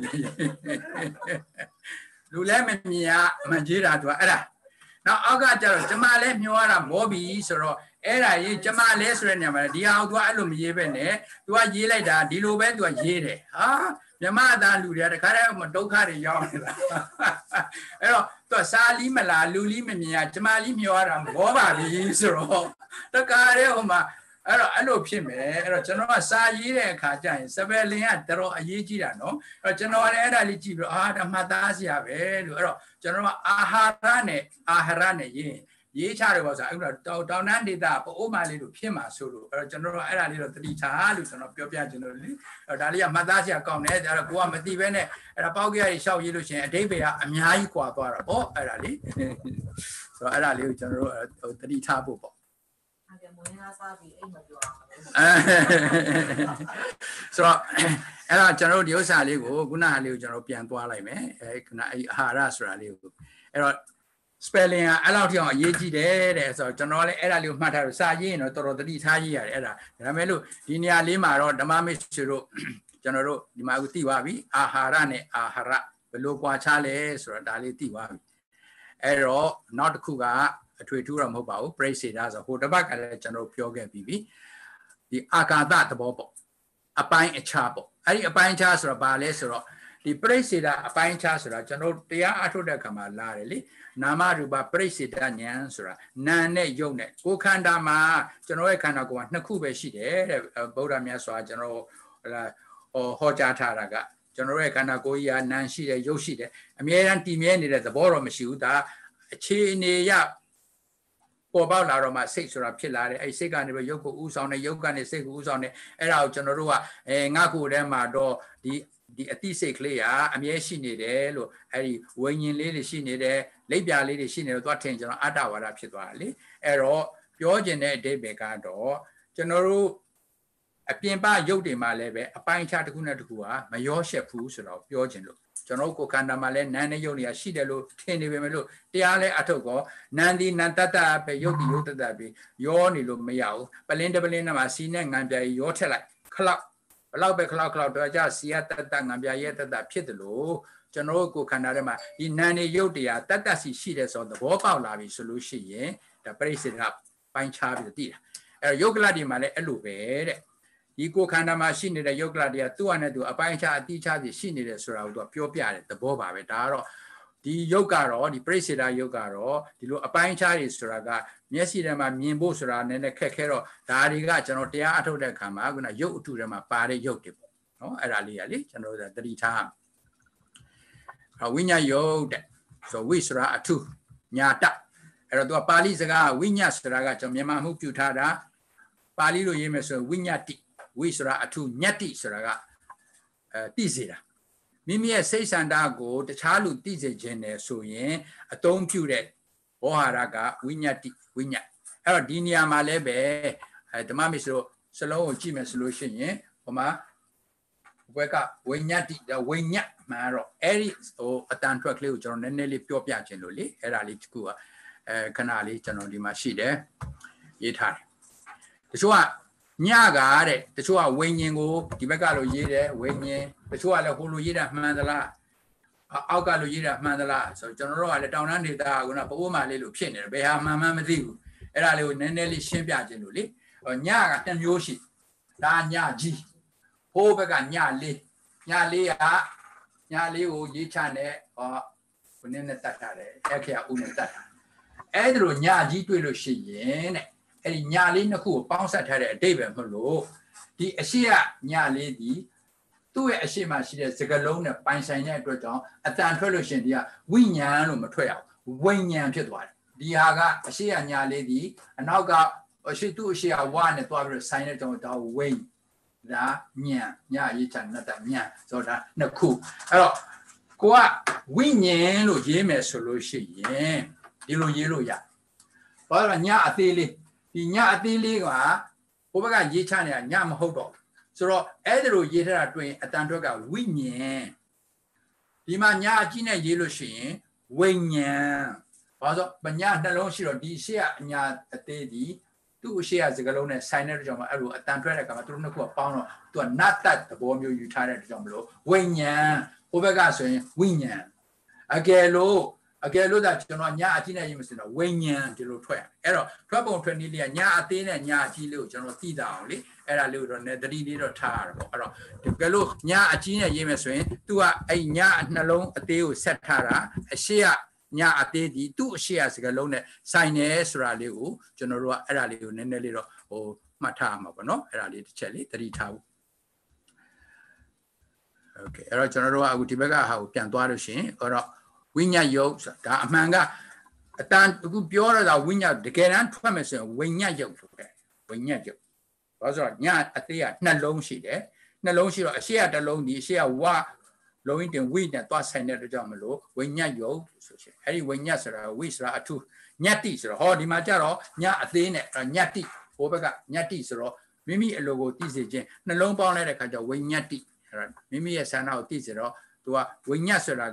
လူလဲမမြင်ရမကြေးတာသူကအဲ့ဒါနောက်အောက်ကကျတော့ကျမလဲမျောရတာမောပြီဆိုတော့အဲ့ဒါရေးကျမလဲဆိုတဲ့နေရာမှာဒီဟာကိုသူကအဲ့လိုမရေးပဲနဲ့သူကရေးလိုက်တာဒီလိုပဲသူကရေးတယ်ဟာမြမအသားလူတွေကတခါတည်းဒုက္ခတွေရောက်နေတာအဲ့တော့သူကစာလီမလားလူလီမမြင်ရကျမလီမျောရတာမောပါပြီဆိုတော့တခါတည်းဟိုမှာအဲ့တော့အဲ့လိုဖြစ်မယ်အဲ့တော့ကျွန်တော်ကစာရေးတဲ့အခါကျရင်စပယ်လင်ကတော်အရေးကြီးတာနော်အဲ့တော့ကျွန်တော်လည်းအဲ့ဒါလေးကြည့်ပြီးတော့ဒါမှတ်သားစရာပဲလို့အဲ့တော့ကျွန်တော်ကအာဟာရနဲ့ရေးချတယ်ပေါ့ဆိုအဲ့တော့တောင်တန်းဒေတာပို့မှလေးလို့ဖြစ်မှာဆိုလို့အဲ့တော့ကျွန်တော်တို့အဲ့ဒါလေးတော့သတိထားလို့ကျွန်တော်ပြောပြချင်လို့လေအဲ့ဒါလေးကမှတ်သားစရာကောင်းတယ်အဲ့တော့ကိုကမသိဘဲနဲ့အဲ့ဒါပေါက်ကြရရှောက်ရေးလို့ရှိရင်အဓိပ္ပာယ်ကအများကြီးကွာသွားတာပေါ့အဲ့ဒါလေးဆိုတော့အဲ့ဒါလေးကိုကျွန်တော်တို့သတိထားဖို့ပေါ့အဲ့မွေးသားစားပြီးအိမ်မပြောအောင်ဆိုတော့အဲ့တော့ကျွန်တော်တို့ဒီဥစ္စာလေးကိုခုနကလေးကိုကျွန်တော်ပြန်သွားလိုက်မယ်ခုနအဲ့အာဟာရဆိုတာလေးကိုအဲ့တော့ spelling အဲ့လောက်ထိအောင်အရေးကြီးတယ်တဲ့ဆိုတော့ကျွန်တော်လည်းအဲ့ဒါလေးကိုမှတ်ထားလို့စာရေးရင်တော့တော်တော်သတိထားရေးရတယ်အဲ့ဒါဒါပေမဲ့လို့ဒီနေရာလေးမှာတော့ဓမ္မမိတ်ဆွေတို့ကျွန်တော်တို့ဒီမှာအခုသိပါပြီအာဟာရနဲ့အာဟာရဘယ်လိုကွာခြားလဲဆိုတော့ဒါလေးသိပါပြီအဲ့တော့နောက်တစ်ခုကအထွေထူးတော့မဟုတ်ပါဘူးပရိစ္ဆေဒဆိုဟိုတစ်ပတ်ကလည်းကျွန်တော်ပြောခဲ့ပြီးပြီဒီအာကာသသဘောပေါ့အပိုင်းအခြားပေါ့အဲ့ဒီအပိုင်းအခြားဆိုတော့ဘာလဲဆိုတော့ဒီပရိစ္ဆေဒအပိုင်းအခြားဆိုတာကျွန်တော်တရားအထုတ်တဲ့အခါမှာလာတယ်လေနာမရူပပရိစ္ဆေဒဉာဏ်ဆိုတာနာနဲ့ယုတ်နဲ့ကိုယ်ခန္ဓာမှာကျွန်တော်ရဲ့ခန္ဓာကိုယ်ကနှစ်ခုပဲရှိတယ်တဲ့ဗုဒ္ဓမြတ်စွာကျွန်တော်ဟောကြားထားတာကကျွန်တော်ရဲ့ခန္ဓာကိုယ်ကြီးကနာရှိတယ်ယုတ်ရှိတယ်အမြဲတမ်းတည်မြဲနေတဲ့သဘောတော့မရှိဘူးဒါအခြေအနေရပေါ်ပေါက်လာတော့မှစိတ်ဆိုတာဖြစ်လာတယ်အဲ့စိတ်ကနေပဲယုတ်ကိုဥဆောင်တယ်ယုတ်ကနေစိတ်ကိုဥဆောင်တယ်အဲ့ဒါကိုကျွန်တော်တို့ကငါ့ကိုယ်ထဲမှာတော့ဒီအတိစိတ်ကလေးကအမြဲရှိနေတယ်လို့အဲ့ဒီဝိညာဉ်လေးတွေရှိနေတယ်လက်ပြလေးတွေရှိနေတော့သွားထင်ကျွန်တော်အတ္တဝါဒဖြစ်သွားတယ်လေအဲ့တော့ပြောကျင်တဲ့အဓိပ္ပာယ်ကတော့ကျွန်တော်တို့အပြင်ပရုပ်တွေမှာလည်းပဲအပိုင်းခြားတစ်ခုနဲ့တစ်ခုကမရောရှက်ဘူးဆိုတော့ပြောကျင်လို့ကျွန်တော်ကိုယ်ခန္ဓာမှာလည်းနာနဲ့ယုတ်နေရရှိတယ်လို့ထင်နေပေမဲ့လို့တရားလဲအထုတ်ကောနာန်ဒီနန်တတပဲယုတ်ဒီယုတ်တတပဲရောနေလို့မရဘူးပလင်းတပလင်းနဲ့မှာစီနဲ့ငံပြာရောထက်လိုက်ခလောက်ဘလောက်ပဲခလောက်တော့ကြစီရတတငံပြာရဲ့တတဖြစ်တယ်လို့ကျွန်တော်ကိုယ်ခန္ဓာထဲမှာဒီနာနေယုတ်တရားတတစီရှိတယ်ဆိုတော့သဘောပေါက်လာပြီဆိုလို့ရှိရင်ဒါပရိစ္ဆေဒပိုင်းခြားပြီးတည်တာအဲ့တော့ယုတ်ကလတ်ဒီမှာလည်းအဲ့လိုပဲတဲ့ဒီကိုယ်ခန္ဓာမှာရှိနေတဲ့ယုတ်ကလတ်တွေကသူ့အနေနဲ့သူအပိုင်းခြားအတိခြားစီရှိနေတယ်ဆိုတာကိုသူကပြောပြတယ်သဘောပါပဲဒါကတော့ဒီယုတ်ကတော့ဒီပရိစ္ဆေဒယုတ်ကတော့ဒီလိုအပိုင်းခြားတွေဆိုတာကမျက်စိထဲမှာမြင်ဖို့ဆိုတာနည်းနည်းခက်ခဲတော့ဒါတွေကကျွန်တော်တရားအထုတ်တဲ့အခါမှာခုနယုတ်အထုထဲမှာပါတဲ့ယုတ်တွေပေါ့နော်အဲ့ဒါလေးကလေကျွန်တော်တို့သတိထားဝိညာဉ်ယုတ်တဲ့ဆိုဝိစရာအထုညာတအဲ့တော့သူကပါဠိစကားဝိညာဉ်ဆိုတာကကျွန်တော်မြန်မာမှုပြုထားတာပါဠိလိုရေးမယ်ဆိုဝိညာတိဝိစရာအထုညတ္တိဆိုတာကတိစေတာမိမိရဲ့စိတ်ဆန္ဒကိုတခြားလူသိစေခြင်းနဲ့ဆိုရင်အသုံးပြုတဲ့ဘောဟာရကဝိညာတိဝိညာအဲ့တော့ဒီနေရာမှာလည်းပဲဓမ္မမစ္စလို့စလုံးကိုကြည့်မယ်ဆိုလို့ရှိရင်ဟိုမှာဘွဲကဝိညာတိဝိညာမှာတော့အဲ့ဒီဟိုအတန်ထွက်ကလေးကိုကျွန်တော်နည်းနည်းလေးပြောပြခြင်းလို့လေအဲ့ဒါလေးတခုကခဏလေးကျွန်တော်ဒီမှာရှိတယ်ရေးထားတယ်တချို့ကညကတဲ့တချို့ကဝိညာဉ်ကိုဒီဘက်ကလိုရေးတယ်ဝိညာဉ်တချို့ကလည်းဟိုလိုရေးတာမှန်သလားအောက်ကလိုရေးတာမှန်သလားဆိုတော့ကျွန်တော်တို့ကလည်းတောင်တန်းဒေသကကပိုးမာလေးလိုဖြစ်နေတယ်ဘယ်ဟာမှန်မှမသိဘူးအဲ့ဒါလေးကိုနည်းနည်းလေးရှင်းပြခြင်းလို့လေညကတစ်မျိုးရှိဒါညကြီးဟိုဘက်ကညလေးကိုရေးချနဲ့ဘုနည်းနဲ့တတ်ထားတယ်အခရာဦးနဲ့တတ်ထားအဲ့ဒါလိုညကြီးတွေ့လို့ရှိရင်တဲ့အဲ့ဒီညလေးနှစ်ခုကိုပေါင်းစပ်ထားတဲ့အဓိပ္ပာယ်မလို့ဒီအရှိကညလေးဒီသူ့ရဲ့အရှိမရှိတဲ့စကလုံးနဲ့ပိုင်ဆိုင်တဲ့အတွက်ကြောင့်အတန်ထွက်လို့ရှင်ဒီကဝိညာဉ်လို့မထွက်အောင်ဝိညာဉ်ဖြစ်သွားတယ်ဒီဟာကအရှိကညလေးဒီအနောက်ကအရှိသူ့အရှိကဝါနဲ့တွားပြီးတော့ဆိုင်တဲ့ကြောင့်ဒါဝိဒါညရေးချနတ်တညဆိုတာနှစ်ခုအဲ့တော့ကိုကဝိညာဉ်လို့ရေးမယ်ဆိုလို့ရှိရင်ဒီလိုရေးလို့ရဘာလို့ညအသေးလေးဒီညအသေးလေးကဘိုးဘက်ကရေးချနေတာညမဟုတ်တော့ဆိုတော့အဲ့ဒါလိုရေးထားတာတွေ့ရင်အတန်ထွက်ကဝိညာဉ်ဒီမှာညအကြီးနဲ့ရေးလို့ရှိရင်ဝိညာဉ်ဘာလို့ဗညာနှလုံးရှိတော့ဒီရှေ့ကအညာအသေးဒီသူ့အရှေ့ကစကလုံးနဲ့ဆိုင်တဲ့ကြောင့်အဲ့လိုအတန်ထွက်တဲ့ကမှာသူတို့နှစ်ခုကပေါင်းတော့သူကနတ်တတ်သဘောမျိုးယူထားတဲ့ကြောင့်မလို့ဝိညာဉ်ဘိုးဘက်ကဆိုရင်ဝိညာဉ်အကယ်လို့ဒါကျွန်တော်ညအကြီးနဲ့ရေးမစင်တော့ဝိညာဉ်ဒီလိုထွက်အဲ့တော့ထွက်ပုံထွက်နည်းလေးကညအသေးနဲ့ညအကြီးလေးကိုကျွန်တော်သိတာအောင်လေအဲ့ဒါလေးကိုတော့ねတတိလေးတော့ထားရတာပေါ့အဲ့တော့ဒီကလို့ညအကြီးနဲ့ရေးမယ်ဆိုရင်သူကအဲ့ညနှလုံးအသေးကိုဆက်ထားတာအရှိကညအသေးဒီသူ့အရှိကစကလုံးနဲ့ဆိုင်နေဆိုတာလေးကိုကျွန်တော်တို့ကအဲ့ဒါလေးကိုနည်းနည်းလေးတော့ဟိုမှတ်ထားရမှာပေါ့နော်အဲ့ဒါလေးတစ်ချက်လေးတတိထားဖို့โอเคအဲ့တော့ကျွန်တော်တို့ကအခုဒီဘက်ကဟာကိုပြန်သွားလို့ရှိရင်အဲ့တော့ဝိညာဉ်ယုတ်ဒါအမှန်ကအတန်အခုပြောရတာဝိညာဉ်တကယ်တမ်းထွက်မယ်ဆိုရင်ဝိညာဉ်ယုတ်ဆိုတယ်ဝိညာဉ်ယုတ်ဘာလို့ဆိုတော့ညအသေးကနှလုံးရှိတယ်နှလုံးရှိတော့အရှိကတစ်လုံးဒီအရှိကဝလုံးရင်တင်ဝိနဲ့သွားဆိုင်တဲ့အတွက်ကြောင့်မလို့ဝိညာဉ်ယုတ်ဆိုရှင်အဲ့ဒီဝိညာဉ်ဆိုတာဝိဆိုတာအထုညတ္တိဆိုတော့ဟောဒီမှာကြတော့ညအသေးနဲ့ညတ္တိဟိုဘက်ကညတ္တိဆိုတော့မိမိအလိုကိုသိစေခြင်းနှလုံးပေါင်းလိုက်တဲ့အခါကျဝိညာတ္တိအဲ့ဒါမိမိရဲ့ဆန္ဒကိုသိစေတော့သူကဝိညာဉ်ဆိုတာက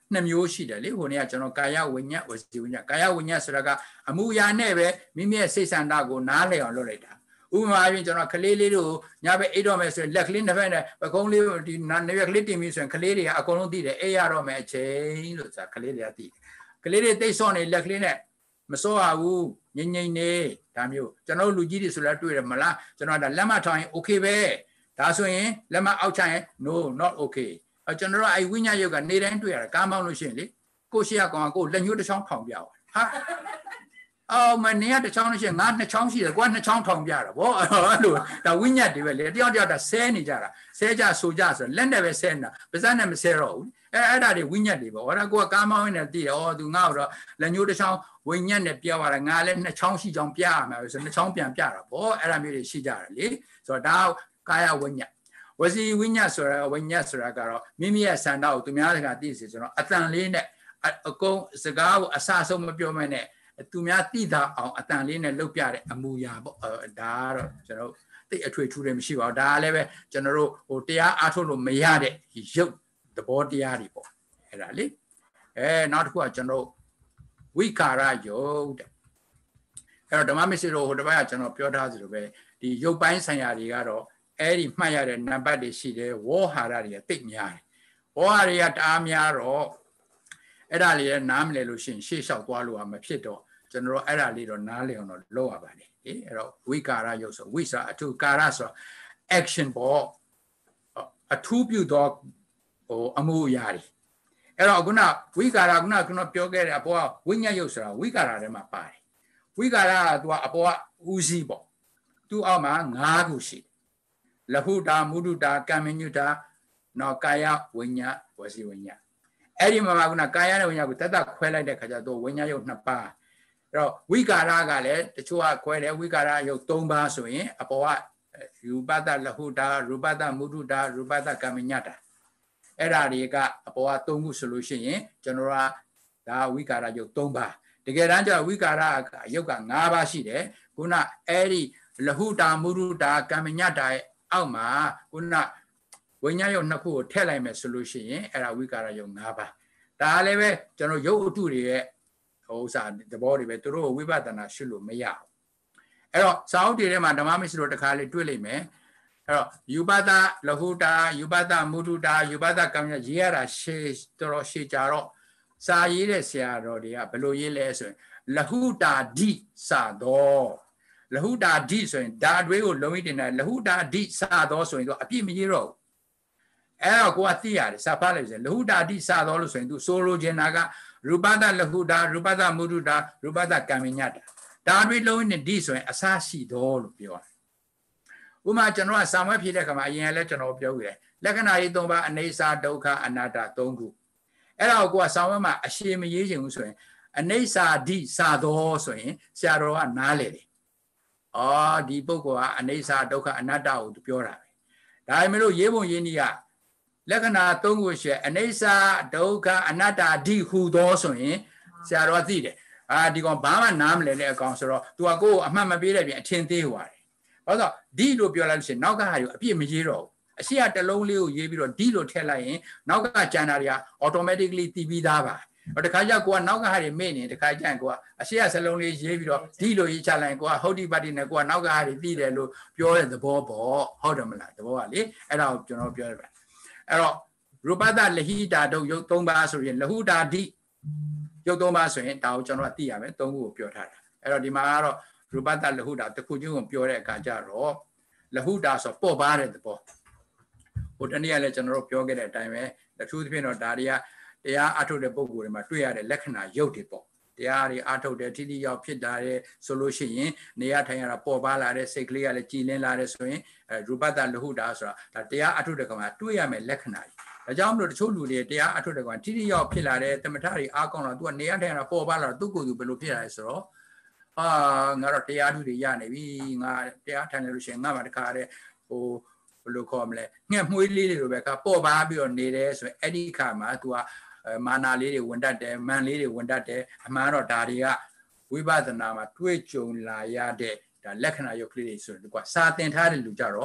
နှစ်မျိုးရှိတယ်လေဟိုနေ့ကကျွန်တော်ကာယဝိညာဉ်ဝစီဝိညာဉ်ကာယဝိညာဉ်ဆိုတာကအမှုရာနဲ့ပဲမိမိရဲ့စိတ်ဆန္ဒကိုနားလည်အောင်လုပ်လိုက်တာဥပမာအပြင်ကျွန်တော်ကလေးလေးတို့ညဘက်အိတ်တော့မယ်ဆိုရင်လက်ကလေးတစ်ဖက်နဲ့ပကုံးလေးဒီနေရကလေးတင်ပြီးဆိုရင်ကလေးတွေကအကုန်လုံးသိတယ်အေးရတော့မယ်အချိန်လို့ဆိုတာကလေးတွေကသိတယ်ကလေးတွေတိတ်ဆော့နေလက်ကလေးနဲ့မစောရဘူးငိမ့်ငိမ့်နေဒါမျိုးကျွန်တော်လူကြီးတွေဆိုလည်းတွေ့တယ်မလားကျွန်တော်ကလက်မထောင်ရင် okay ပဲဒါဆိုရင်လက်မအောက်ချရင် no not okay ကျွန်တော်တို့အဲ့ဝိညာဉ်ရုပ်ကနေတိုင်းတွေ့ရတာကားမောင်းလို့ရှိရင်လေကိုရှိရကောင်ကိုလက်ညှိုးတစ်ချောင်းထောင်ပြပါဟာအော်မနေရတစ်ချောင်းလို့ရှိရင်ငါနှစ်ချောင်းရှိတယ်ကွာနှစ်ချောင်းထောင်ပြတာဗောအဲ့လိုဒါဝိညာဉ်တွေပဲလေတယောက်တယောက်ဒါဆဲနေကြတာဆဲကြဆိုကြဆိုလက်နဲ့ပဲဆဲနေတာပါးစပ်နဲ့မဆဲတော့ဘူးအဲ့ဒါတွေဝိညာဉ်တွေပေါ့ဟောဒါကိုကကားမောင်းနေတည်တယ်ဩသူငါ့တော့လက်ညှိုးတစ်ချောင်းဝိညာဉ်နဲ့ပြောရတာငါလည်းနှစ်ချောင်းရှိချောင်းပြရမှာဆိုနှစ်ချောင်းပြန်ပြတာဗောအဲ့ဒါမျိုးတွေရှိကြတယ်လေဆိုတော့ဒါကာယဝိညာဉ်ဝစီဝိညာဉ်ဆိုတာကတော့မိမိရဲ့ဆန္ဒကိုသူများတကသိစေကျွန်တော်အတန်လေးနဲ့အကုန်စကားကိုအဆအဆုံးမပြောမနဲ့သူများသိတာအောင်အတန်လေးနဲ့လုပ်ပြတဲ့အမူအရာပေါ့ဒါကတော့ကျွန်တော်သိအထွေထူးတယ်မရှိပါဘူးဒါလည်းပဲကျွန်တော်တို့ဟိုတရားအားထုတ်လို့မရတဲ့ရုပ်သဘောတရားတွေပေါ့အဲ့ဒါလေနောက်တစ်ခုကကျွန်တော်ဝိကာရယုတ်တဲ့အဲ့တော့ဓမ္မမစ္စည်းတို့ဟိုတစ်ပတ်ကကျွန်တော်ပြောထားသလိုပဲဒီရုပ်ပိုင်းဆိုင်ရာတွေကတော့အဲ့ဒီမှတ်ရတဲ့နံပါတ်တွေရှိတယ်ဝေါဟာရတွေကတိတ်များတယ်ဝေါဟာတွေကတအားများတော့အဲ့ဒါလေးလည်းနားမလည်လို့ရှိရင်ရှေ့လျှောက်သွားလို့မဖြစ်တော့ကျွန်တော်တို့အဲ့ဒါလေးတော့နားလည်အောင်တော့လုပ်ရပါတယ်အဲ့တော့ဝိကာရယုတ်ဆိုဝိစာအထုကာရဆို action ပေါ့အထူးပြုသောဟိုအမှုအရာတွေအဲ့တော့ခုနဝိကာရခုနပြောခဲ့တဲ့အပေါ်ကဝိညာဉ်ယုတ်ဆိုတာဝိကာရထဲမှာပါတယ်ဝိကာရကသူကအပေါ်ကဦးစီးပေါ့သူ့အောက်မှာ၅ခုရှိလဟုတာမုဒုတာကမ္မညုတာနော်ကာယဝိညာဉ်ဝစီဝိညာဉ်အဲ့ဒီမှာကကာယနဲ့ဝိညာဉ်ကိုတတ်ခွဲလိုက်တဲ့ခါကျတော့ဝိညာဉ်ယုတ်2ပါးအဲ့တော့ဝိကာရကလည်းတချို့ကခွဲတယ်ဝိကာရယုတ်3ပါးဆိုရင်အပေါ်ကရူပတလဟုတာရူပတမုဒုတာရူပတကမ္မညတာအဲ့ဒါတွေကအပေါ်က3ခုဆိုလို့ရှိရင်ကျွန်တော်ကဒါဝိကာရယုတ်3ပါးတကယ်တမ်းကျတော့ဝိကာရယုတ်က5ပါးရှိတယ်ခုနအဲ့ဒီလဟုတာမုဒုတာကမ္မညတာရဲ့အောက်မှာခုနဝိညာဉ်ယုတ်2ခုကိုထည့်လိုက်မယ်ဆိုလို့ရှိရင်အဲ့ဒါဝိကာရယုတ်5ပါးဒါလည်းပဲကျွန်တော်ရုပ်အတုတွေရဲ့ဟိုဥစားသဘောတွေပဲသူတို့ဝိပဿနာရှုလို့မရဘူးအဲ့တော့စာအုပ်တွေထဲမှာဓမ္မမစ္စည်းတို့တစ်ခါလေးတွေ့လိမ့်မယ်အဲ့တော့ယူပတလဟုတာယူပတမုဒုတာယူပတကမ္မညရေးရတာရှေးတော်ရှေးကြတော့စာရေးတဲ့ဆရာတော်တွေကဘယ်လိုရေးလဲဆိုရင်လဟုတာဒိစသောလဟုတာဒိဆိုရင်ဒါတွေးကိုလုံးဝတင်တယ်လဟုတာဒိစသောဆိုရင်သူအပြည့်မရေးတော့ဘူးအဲ့တော့ကိုကသိရတယ်စာဖတ်လိုက်ဆိုရင်လဟုတာဒိစသောလို့ဆိုရင်သူဆိုလိုချင်တာကရူပတလဟုတာရူပတမုဒုတာရူပတကမ္မညတာဒါတွေးလုံးနဲ့ဒိဆိုရင်အစရှိတော်လို့ပြောတယ်ဥမာကျွန်တော်ကစာမွဲဖြည့်တဲ့ခါမှာအရင်ကလည်းကျွန်တော်ပြောခဲ့တယ်လက္ခဏာရေး၃ပါးအနေစာဒုက္ခအနတ္တ၃ခုအဲ့ဒါကိုကစာမွဲမှာအရှည်မရေးချင်ဘူးဆိုရင်အနေစာဒိစာသောဆိုရင်ဆရာတော်ကနားလေတယ်အော်ဒီပုဂ္ဂိုလ်ကအနေစာဒုက္ခအနတ္တကိုသူပြောတာပဲဒါပေမဲ့လို့ရေးပုံရေးနည်းကလက္ခဏာ၃ခုရှိအနေစာဒုက္ခအနတ္တဒိဟူသောဆိုရင်ဆရာတော်သိတယ်ဒီကောင်ဘာမှနားမလည်တဲ့အကောင်ဆိုတော့ तू ကကိုယ်အမှတ်မပေးတဲ့ပြင်အထင်သေးဟွာတယ်ဘာလို့ဒီလို့ပြောလိုက်လို့ရှိရင်နောက်ကဟာကိုအပြည့်မရေးတော့ဘူးအရှိကတစ်လုံးလေးကိုရေးပြီးတော့ဒီလို့ထည့်လိုက်ရင်နောက်ကကျန်တာတွေက automatically တည်ပြီးသားပါတခါကျကိုကနောက်ကဟာတွေမေ့နေတခါကျရင်ကိုကအရှိကစလုံးလေးရေးပြီးတော့ဒီလို့ရေးချလိုက်ရင်ကိုကဟုတ်ဒီပါတီနဲ့ကိုကနောက်ကဟာတွေပြီးတယ်လို့ပြောတဲ့သဘောပေါ့ဟုတ်တယ်မလားသဘောကလေအဲ့ဒါကိုကျွန်တော်ပြောရပါအဲ့တော့ရူပတလဟိတာတို့ရုပ်3ပါးဆိုရင်လဟုတာဒိရုပ်3ပါးဆိုရင်ဒါကိုကျွန်တော်သိရမယ်3ခုကိုပြောထားတာအဲ့တော့ဒီမှာကတော့ရူပတလဟုတာတစ်ခုချင်းကိုပြောတဲ့အခါကျတော့လဟုတာဆိုပေါ့ပါတဲ့သဘောဟိုတနေ့ကလည်းကျွန်တော်တို့ပြောခဲ့တဲ့အတိုင်းပဲတချို့သဖြင့်တော့ဒါတွေကတရားအထုတ်တဲ့ပုံကိုယ်တွေမှာတွေ့ရတဲ့လက္ခဏာရုပ်တွေပေါ့တရားတွေအထုတ်တဲ့ထိတိရောက်ဖြစ်တာတဲ့ဆိုလို့ရှိရင်နေရထိုင်ရတာပေါ်ပါလာတဲ့စိတ်ကလေးကလည်းကြည်လင်းလာတဲ့ဆိုရင်ရူပတလဟုတာဆိုတာဒါတရားအထုတ်တဲ့ကောင်ကတွေ့ရမယ်လက္ခဏာတွေဒါကြောင့်မလို့တချို့လူတွေတရားအထုတ်တဲ့ကောင်ထိတိရောက်ဖြစ်လာတဲ့တမထတွေအားကောင်းလာသူကနေရထိုင်ရတာပေါ်ပါလာသူ့ကိုယ်သူဘယ်လိုဖြစ်လာလဲဆိုတော့ငါတော့တရားထုတွေရနေပြီငါတရားထိုင်နေလို့ရှိရင်ငါမှတခါတဲ့ဟိုဘယ်လိုခေါ်မလဲငှက်မွှေးလေးတွေလိုပဲကပေါ်ပါပြီးတော့နေတယ်ဆိုရင်အဲ့ဒီခါမှာ तू ကမာနာလေးတွေဝင်တတ်တယ်မန်လေးတွေဝင်တတ်တယ်အမှန်တော့ဒါတွေကဝိပဿနာမှာတွေ့ကြုံလာရတဲ့ဒါလက္ခဏာရုပ်ကလေးတွေဆိုတော့ तू ကစာသင်ထားတဲ့လူကြတော့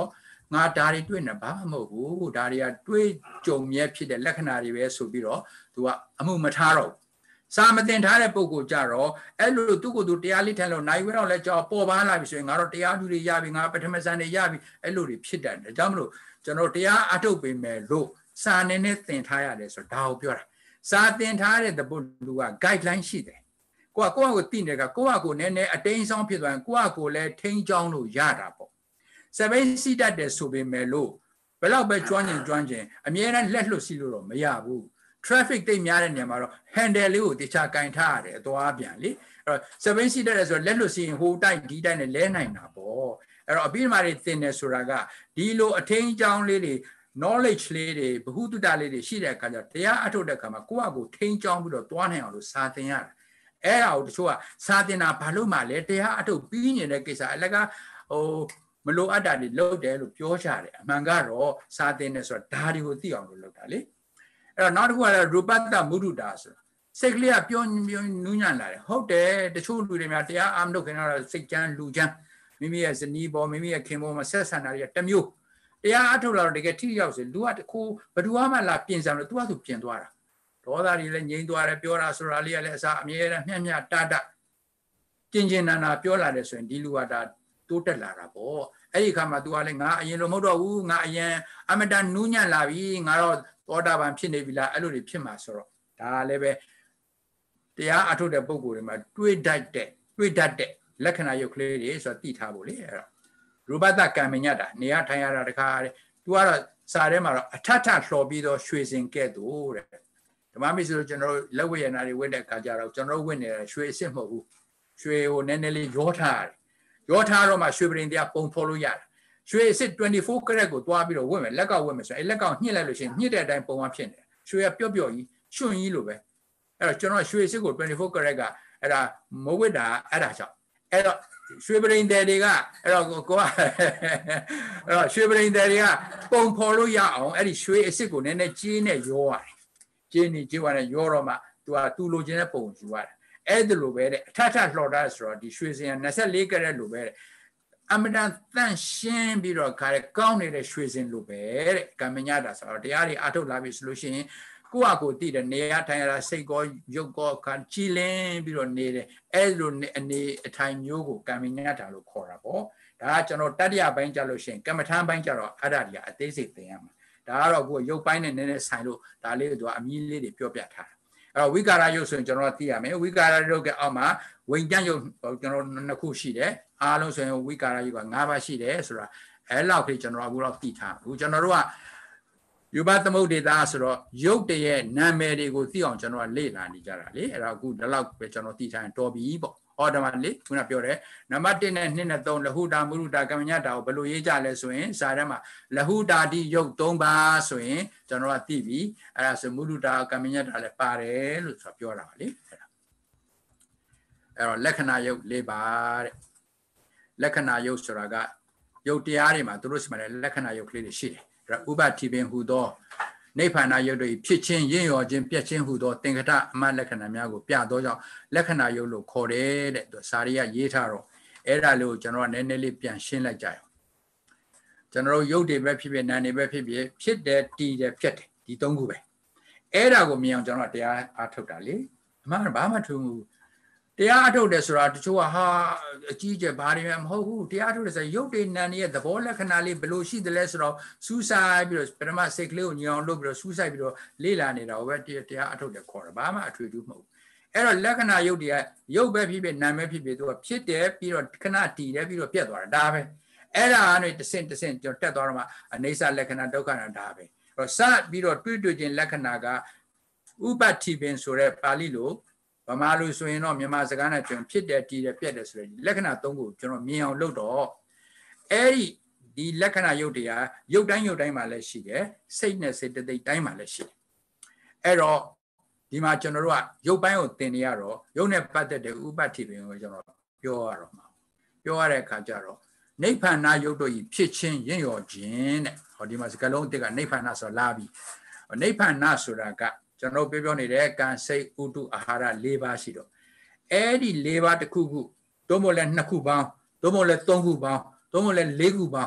ငါဒါတွေတွေ့နေဘာမှမဟုတ်ဘူးဒါတွေကတွေ့ကြုံမြဲဖြစ်တဲ့လက္ခဏာတွေပဲဆိုပြီးတော့သူကအမှုမထားတော့စာမတင်ထားတဲ့ပုံကိုကြတော့အဲ့လိုသူ့ကိုယ်သူတရားလေးထိုင်လို့နိုင်ဝဲတော့လဲကြောက်ပေါ်ပါလာပြီဆိုရင်ငါတော့တရားသူတွေရပြီငါပထမဇန်တွေရပြီအဲ့လိုတွေဖြစ်တယ်ဒါကြောင့်မလို့ကျွန်တော်တရားအထုတ်ပေးမယ်လို့စာနေနဲ့သင်ထားရတယ်ဆိုတော့ဒါကိုပြောတာစာသင်ထားတဲ့တပုတ်လူက guideline ရှိတယ်ကိုယ့်ကိုသိနေကကိုယ့်ကိုနည်းနည်းအတိမ်ဆောင်ဖြစ်သွားရင်ကိုယ့်ကိုလည်းထိန်းချောင်းလို့ရတာပေါ့စပိန်စီတတ်တယ်ဆိုပေမဲ့လို့ဘယ်တော့ပဲကျွမ်းကျင်အမြဲတမ်းလက်လွတ်စီလို့တော့မရဘူး traffic တိတ်များတဲ့နေရာမှာတော့ handle လေးကိုတခြားကင်ထားရတယ်အသွားပြန်လေအဲ့တော့စပိန်စီတတ်တယ်ဆိုလက်လွတ်စီရင်ဟိုတိုက်ဒီတိုက်နဲ့လဲနိုင်တာပေါ့အဲ့တော့အပြီးမှတွေသင်တယ်ဆိုတာကဒီလိုအထိန်းချောင်းလေးတွေ knowledge လေးတွေဘဟုတုတလေးတွေရှိတဲ့အခါကျတရားအထုတ်တဲ့အခါမှာကိုယ့်အကိုထိန်းချောင်းပြီးတော့သွားနိုင်အောင်လို့စာသင်ရတယ်အဲ့ဒါကိုတချို့ကစာသင်တာဘာလို့မှလဲတရားအထုတ်ပြီးနေတဲ့ကိစ္စအလကမလိုအပ်တာတွေလုပ်တယ်လို့ပြောကြတယ်အမှန်ကတော့စာသင်တယ်ဆိုတာဒါတွေကိုသိအောင်လို့လုပ်တာလေအဲ့တော့နောက်တစ်ခုကလည်းရူပတ္တမုဒ္ဒတာဆိုစိတ်ကလေးကပြောနူးညံ့လာတယ်ဟုတ်တယ်တချို့လူတွေများတရားအားမလုပ်ခင်တော့စိတ်ချမ်းလူချမ်းမိမိရဲ့ဇနီးပေါ်မိမိရဲ့ခင်ပေါ်မှာဆက်ဆံတာတွေကတစ်မျိုးတရားအထုတ်လာတော့တကယ်ထိရောက်စေလူကတခုဘသူမှလာပြင်ဆင်လို့သူကသူပြင်သွားတာဒေါသတွေလည်းငြိမ်းသွားတယ်ပြောတာဆိုတာလေးကလည်းအစားအမြဲတမ်းမျှတကျင်နာပြောလာတယ်ဆိုရင်ဒီလူကဒါတိုးတက်လာတာပေါ့အဲ့ဒီခါမှာ तू ကလည်းငါအရင်လိုမဟုတ်တော့ဘူးငါအရင်အမတန်နူးညံ့လာပြီငါတော့သောတာပန်ဖြစ်နေပြီလားအဲ့လိုတွေဖြစ်မှာဆိုတော့ဒါလည်းပဲတရားအထုတ်တဲ့ပုံကိုယ်တွေမှာတွေးတတ်တဲ့လက္ခဏာရုပ်ကလေးတွေဆိုတော့သိထားဖို့လေအဲ့တော့ရူပတ္တကံမညတ်တာနေရာထိုင်ရတာတခါတည်း तू ကတော့စာထဲမှာတော့အထထလှော်ပြီးတော့ရွှေစင်ကဲ့သို့တဲ့ဓမ္မမစ္စလို့ကျွန်တော်လက်ဝိယနာတွေဝတ်တဲ့အခါကျတော့ကျွန်တော်ဝတ်နေတာရွှေအစ်စ်မဟုတ်ဘူးရွှေကိုနည်းနည်းလေးရောထားရတယ်ရောထားတော့မှရွှေပရင်တရားပုံဖော်လို့ရတယ်ရွှေအစ်စ်24 carat ကိုတွားပြီးတော့ဝတ်မယ်လက်ကောက်ဝတ်မယ်ဆိုရင်အဲ့လက်ကောက်ညှစ်လိုက်လို့ရှိရင်ညှစ်တဲ့အတိုင်းပုံမှန်ဖြစ်နေတယ်ရွှေကပျော့ကြီးရွှွန့်ကြီးလိုပဲအဲ့တော့ကျွန်တော်ရွှေအစ်စ်ကို24 carat ကအဲ့ဒါမဝတ်တာအဲ့ဒါကြောင့်အဲ့တော့ရွှေပရင်တွေကအဲ့တော့ကိုကအဲ့တော့ရွှေပရင်တွေကပုံဖော်လို့ရအောင်အဲ့ဒီရွှေအစ်စ်ကိုနည်းနည်းကြီးနဲ့ရောရတယ်ကြီးနေရောတော့မှ तू လိုချင်တဲ့ပုံယူရတယ်အဲ့ဒါလိုပဲတဲ့အထထလှော်တာဆိုတော့ဒီရွှေစင်24 carat လိုပဲအမတန်တန့်ရှင်းပြီးတော့ခါရဲကောင်းနေတဲ့ရွှေစင်လိုပဲတဲ့ကံမညတာဆိုတော့တရားတွေအထုတ်လာပြီဆိုလို့ရှိရင်ကိုယ့်အကိုသိတဲ့နေရာထိုင်ရတာစိတ်ကောရုပ်ကောခါကြည်လင်းပြီးတော့နေတယ်အဲ့လိုအနေအထိုင်မျိုးကိုကံမညတာလို့ခေါ်တာပေါ့ဒါကကျွန်တော်တတိယပိုင်းကြလို့ရှိရင်ကမ္မထမ်းပိုင်းကြတော့အဲ့ဒါတွေကအသေးစိတ်သင်ရမှာဒါကတော့ကိုယ်ရုပ်ပိုင်းနဲ့နည်းနည်းဆိုင်လို့ဒါလေးတို့ကအမီးလေးတွေပြောပြထားတာအဲ့တော့ဝိကာရယုတ်ဆိုရင်ကျွန်တော်သိရမယ်ဝိကာရယုတ်ကအောက်မှာဝိညာဉ်ယုတ်ကျွန်တော်နှစ်ခုရှိတယ်အားလုံးဆိုရင်ဝိကာရယုတ်က5ပါးရှိတယ်ဆိုတာအဲ့လောက်ခေကျွန်တော်အခုတော့သိထားအခုကျွန်တော်တို့ကယူဘသမုဒ္ဒေတာဆိုတော့ယုတ်တရဲ့နာမည်တွေကိုသိအောင်ကျွန်တော်ကလေ့လာနေကြတာလေအဲ့တော့အခုဒီလောက်ပဲကျွန်တော်သိထားရင်တော်ပြီပေါ့ဟောဓမ္မလေခုနပြောတယ်နံပါတ်1နဲ့2နဲ့3လဟုတာမုရုတာကမ္မညတာကိုဘယ်လိုရေးကြလဲဆိုရင်စာထဲမှာလဟုတာတိယုတ်3ပါးဆိုရင်ကျွန်တော်ကသိပြီအဲ့ဒါဆိုမုရုတာကမ္မညတာလည်းပါတယ်လို့ဆိုပြောတာပါလေအဲ့တော့လက္ခဏာယုတ်4ပါးတဲ့လက္ခဏာယုတ်ဆိုတာကယုတ်တရားတွေမှာသူတို့စီမှာလက္ခဏာယုတ်ကလေးတွေရှိတယ်အဲ့ဥပတိပင်ဟူသောနိဗ္ဗာန်ယုတ်တွေဖြစ်ခြင်းရင့်ရော်ခြင်းပြည့်ခြင်းဟူသောသင်္ကတအမှတ်လက္ခဏာများကိုပြသောကြောင့်လက္ခဏာယုတ်လို့ခေါ်တယ်တဲ့သူစာရိယရေးထားတော့အဲ့ဒါလို့ကျွန်တော်ကနည်းနည်းလေးပြန်ရှင်းလိုက်ကြရအောင်ကျွန်တော်တို့ယုတ်တွေပဲဖြစ်ဖြစ်နာမ်တွေပဲဖြစ်ဖြစ်တယ်တည်တယ်ဖြစ်တယ်ဒီ3ခုပဲအဲ့ဒါကိုမြင်အောင်ကျွန်တော်တရားအားထုတ်တာလေအမှန်ဘာမှထူးဘူးတရားအထုတ်တယ်ဆိုတာတချို့ကဟာအကြီးကျယ်ဘာတွေမှမဟုတ်ဘူးတရားအထုတ်တယ်ဆိုရုပ်တွေနာမ်တွေရဲ့သဘောလက္ခဏာလေးဘယ်လိုရှိသလဲဆိုတော့စူးစိုက်ပြီးတော့ပထမစိတ်ကလေးကိုညင်အောင်လုပ်ပြီးတော့စူးစိုက်ပြီးတော့လေ့လာနေတာပဲတရားအထုတ်တယ်ခေါ်တာဘာမှအထွေထူးမဟုတ်ဘူးအဲ့တော့လက္ခဏာရုပ်တွေကရုပ်ပဲဖြစ်ဖြစ်နာမ်ပဲဖြစ်ဖြစ်သူကဖြစ်တယ်ပြီးတော့ခဏတည်တယ်ပြီးတော့ပြတ်သွားတာဒါပဲအဲ့ဒါကနေတဆင့်ကျွန်တော်တက်သွားတော့မှအနေဆာလက္ခဏာဒုက္ခနာဒါပဲအဲ့တော့စပြီးတော့တွေ့ချင်းလက္ခဏာကဥပတိပင်ဆိုတဲ့ပါဠိလိုဗမာလူဆိုရင်တော့မြန်မာစကားနဲ့ကျွန်ဖြစ်တယ်တည်တယ်ပြက်တယ်ဆိုတဲ့လက္ခဏာ3ခုကျွန်တော်မြင်အောင်လုပ်တော့အဲ့ဒီလက္ခဏာရုပ်တရားရုပ်တိုင်းမှာလည်းရှိတယ်စိတ်နဲ့စေတသိက်တိုင်းမှာလည်းရှိတယ်အဲ့တော့ဒီမှာကျွန်တော်တို့ကရုပ်ပိုင်းကိုသင်နေရတော့ရုပ်နဲ့ပတ်သက်တဲ့ဥပတိပင်ကိုကျွန်တော်ပြောရတော့မှာပြောရတဲ့အခါကျတော့နိဗ္ဗာန်ရုပ်တို့ဤဖြစ်ခြင်းရင့်ရော်ခြင်းတဲ့ဟောဒီမှာစကားလုံးအစ်ကနိဗ္ဗာန်ဆိုလာပြီနိဗ္ဗာန်ဆိုတာကကျွန်တော်ပြောနေတဲ့ကံစိတ်ဥတုအာဟာရ4ပါးရှိတော့အဲ့ဒီ4ပါးတစ်ခုခုသို့မဟုတ်လဲ2ခုပေါင်းသို့မဟုတ်လဲ3ခုပေါင်းသို့မဟုတ်လဲ4ခုပေါင်း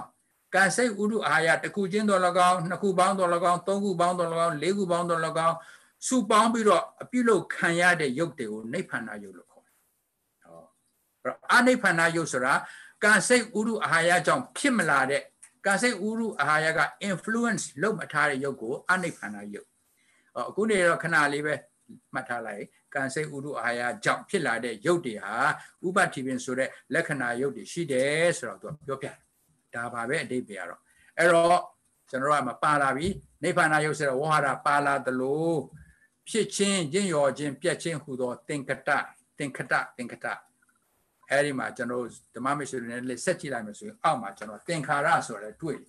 การစိတ်ဥဒုအာဟာရတစ်ခုချင်းတော်၎င်းနှစ်ခုပေါင်းတော်၎င်းသုံးခုပေါင်းတော်၎င်းလေးခုပေါင်းတော်၎င်းစုပေါင်းပြီးတော့အပြုလုပ်ခံရတဲ့ယုတ်တွေကိုနိဗ္ဗာန်ယုတ်လို့ခေါ်တယ်။ဟောအဲ့တော့အနိဗ္ဗာန်ယုတ်ဆိုတာการစိတ်ဥဒုအာဟာရကြောင့်ဖြစ်မလာတဲ့การစိတ်ဥဒုအာဟာရက influence လုပ်မထားတဲ့ယုတ်ကိုအနိဗ္ဗာန်ယုတ်။အခုနေတော့ခဏလေးပဲမှတ်ထားလိုက်การစိတ်ဥဒုအာဟာရကြောင့်ဖြစ်လာတဲ့ယုတ်တွေဟာဥပတိပင်ဆိုတဲ့လက္ခဏာယုတ်တွေရှိတယ်ဆိုတော့သူပြောပြဒါပါပဲအဓိပ္ပာယ်ကတော့အဲ့တော့ကျွန်တော်ကမပါလာပြီနိဗ္ဗာန်ယုတ်ဆိုတော့ဝဟရာပါလာသလိုဖြစ်ချင်းရင့်ရော်ခြင်းပြက်ချင်းဟူသောသင်္ကတအဲ့ဒီမှာကျွန်တော်ဓမ္မမရှင်တွေနဲ့ဆက်ကြည့်လိုက်မယ်ဆိုရင်အောက်မှာကျွန်တော်သင်္ခါရဆိုရဲတွေ့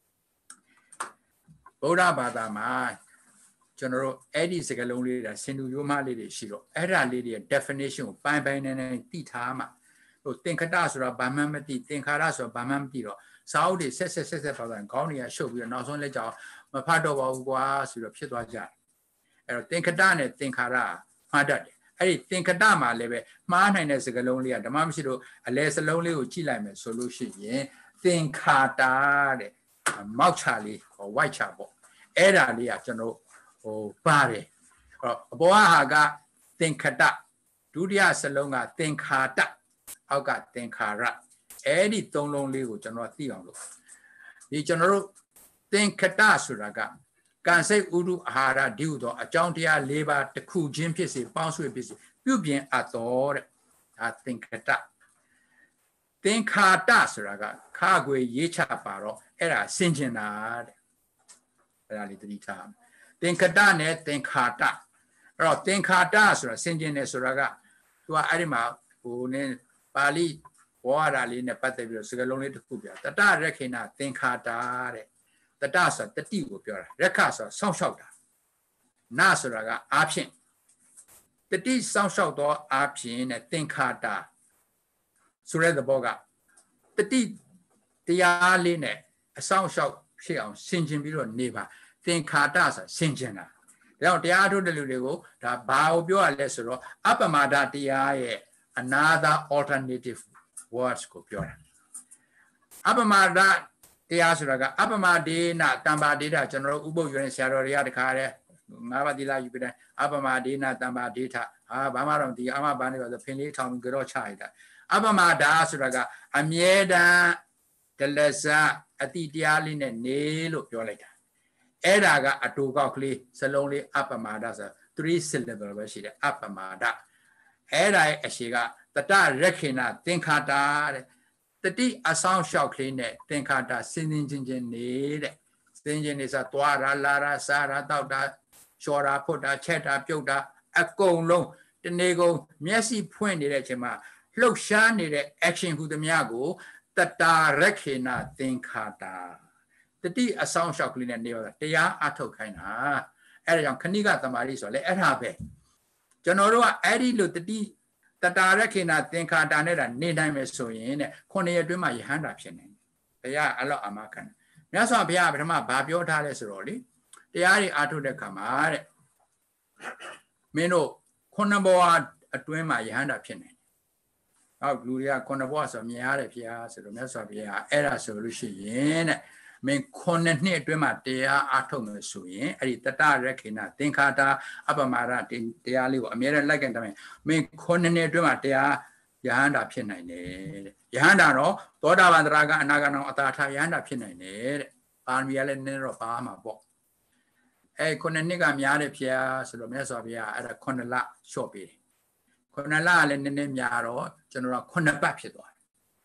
ဗုဒ္ဓဘာသာမှာကျွန်တော်တို့အဲ့ဒီစကားလုံးလေးဒါစင်တူရိုးမလေးတွေရှိတော့အဲ့ဒါလေးတွေရဲ့ definition ကိုပိုင်းပိုင်းနဲ့သိထားမှာဟိုသင်္ခတဆိုတာဘာမှမသိသင်္ခါရဆိုတာဘာမှမသိတော့စာအုပ်တွေဆက်ပါပါခေါင်းတွေကရှုပ်ပြီးတော့နောက်ဆုံးလက်ကြောင်မဖတ်တော့ပါဘူးကွာဆိုတော့ဖြစ်သွားကြတယ်အဲ့တော့သင်္ခတနဲ့သင်္ခါရမှားတတ်တယ်အဲ့ဒီသင်္ခတမှာလည်းပဲမှားနိုင်တဲ့စကားလုံးလေးကဓမ္မမရှိလို့အလဲစလုံးလေးကိုကြည့်လိုက်မယ်ဆိုလို့ရှိရင်သင်္ခါတာတဲ့မောက်ချလေးဟော white ချပေါ့အဲ့ဒါလေးကကျွန်တော်ဟိုပါတယ်အပေါ်ဟာကသင်္ခတဒုတိယစလုံးကသင်္ခါတအောက်ကသင်္ခါရအဲ့ဒီသုံးလုံးလေးကိုကျွန်တော်သိအောင်လို့ဒီကျွန်တော်တို့သင်္ခတဆိုတာကကံစိတ်ဥဒုအာဟာရဒီဟုသောအကြောင်းတရား၄ပါးတစ်ခုချင်းဖြစ်စေပေါင်းစုဖြစ်စေပြုပြင်အပ်တော်တဲ့ဒါသင်္ခတသင်္ခါတဆိုတာကခါခွေရေးချပါတော့အဲ့ဒါဆင်ကျင်တာတဲ့အဲ့ဒါလေးသတိထားသင်္ခတနဲ့သင်္ခါတအဲ့တော့သင်္ခါတဆိုတာဆင်ကျင်တယ်ဆိုတာကသူကအဲ့ဒီမှာဟိုနည်းပါဠိဝါဒလေးနဲ့ပတ်သက်ပြီးတော့စကားလုံးလေးတစ်ခုပြတတရခေနသင်္ခါတာတဲ့တတဆိုတာတတိကိုပြောတာရခဆိုတာစောင့်ရှောက်တာနာဆိုတာကအားဖြင့်တတိစောင့်ရှောက်သောအားဖြင့်နဲ့သင်္ခါတာဆိုတဲ့သဘောကတတိတရားလေးနဲ့အဆောင်ရှောက်ဖြစ်အောင်ဆင်ခြင်ပြီးတော့နေပါသင်္ခါတဆိုတာဆင်ခြင်တာဒါကြောင့်တရားထုတ်တဲ့လူတွေကိုဒါဘာကိုပြောရလဲဆိုတော့အပ္ပမာဒတရားရဲ့ another alternative words ကိုပြောတာအပ္ပမာဒတရားဆိုတာကအပ္ပမဒေနတမ္ပါဒေတာကျွန်တော်တို့ဥပုပ်ရွယ်ဆရာတော်တွေကတခါတည်းငါးပါးသီလယူပြီးတဲ့အပ္ပမဒေနတမ္ပါဒေထဘာမှတော့ဒီအမဘာနေပါဆိုဖင်လေးထောင်ကြတော့ချရတာအပ္ပမဒါဆိုတာကအမြဲတမ်းဒလဇအတိတရားလေးနဲ့နေလို့ပြောလိုက်တာအဲ့ဒါကအတူကောက်ကလေးစလုံးလေးအပ္ပမဒါဆို3 syllable ပဲရှိတယ်အပ္ပမဒါအဲ့ဒါရဲ့အရှိကတတရခေနသင်္ခါတာတဲ့တတိအဆောင်လျှောက်ကလေးနဲ့သင်္ခါတာစင်စင်ချင်းနေတဲ့စင်ချင်းနေစားသွားရာလာရာစားရာတောက်တာလျှော်တာဖွတ်တာချက်တာပြုတ်တာအကုန်လုံးတနေ့ကုန်မျက်စိဖွင့်နေတဲ့အချိန်မှာလှုပ်ရှားနေတဲ့ action ဟူသမျှကိုတတာရခေနသင်္ခါတာတတိအဆောင်လျှောက်ကလေးနဲ့နေရတာတရားအထုတ်ခိုင်းတာအဲ့ဒါကြောင့်ခဏိကသမารိဆိုလဲအဲ့ဒါပဲကျွန်တော်တို့ကအဲ့ဒီလိုတတိတတာရခေနသင်္ခါတာနဲ့နေနိုင်မယ်ဆိုရင်တဲ့9ရက်အတွင်းမှာယဟန္တာဖြစ်နေတယ်ဘုရားအဲ့လောက်အာမခံတယ်မြတ်စွာဘုရားပထမဘာပြောထားလဲဆိုတော့လေတရားတွေအားထုတ်တဲ့ခါမှာတဲ့မင်းတို့9ဘဝအတွင်းမှာယဟန္တာဖြစ်နေတယ်ဟောလူတွေက9ဘဝဆိုမြင်ရတယ်ဘုရားဆိုတော့မြတ်စွာဘုရားအဲ့ဒါဆိုလို့ရှိရင်တဲ့မင်း9နှစ်အတွင်းမှာတရားအားထုတ်မယ်ဆိုရင်အဲ့ဒီတတရခေနသင်္ခါတာအပ္ပမာဒတရားလေးကိုအမြဲတမ်းလိုက်ကန်တမ်းမင်း9နှစ်အတွင်းမှာတရားယဟန္တာဖြစ်နိုင်တယ်တဲ့ယဟန္တာတော့သောတာပန်တရာကအနာဂတ်အောင်အတာထယဟန္တာဖြစ်နိုင်တယ်တဲ့ပါရမီကလည်းနည်းတော့ပါမှာပေါ့အဲ့9နှစ်ကများတယ်ဘုရားဆိုတော့မြတ်စွာဘုရားအဲ့ဒါ9လလျှော့ပေးတယ်9လကလည်းနည်းနည်းများတော့ကျွန်တော်က9ပတ်ဖြစ်သွားတယ်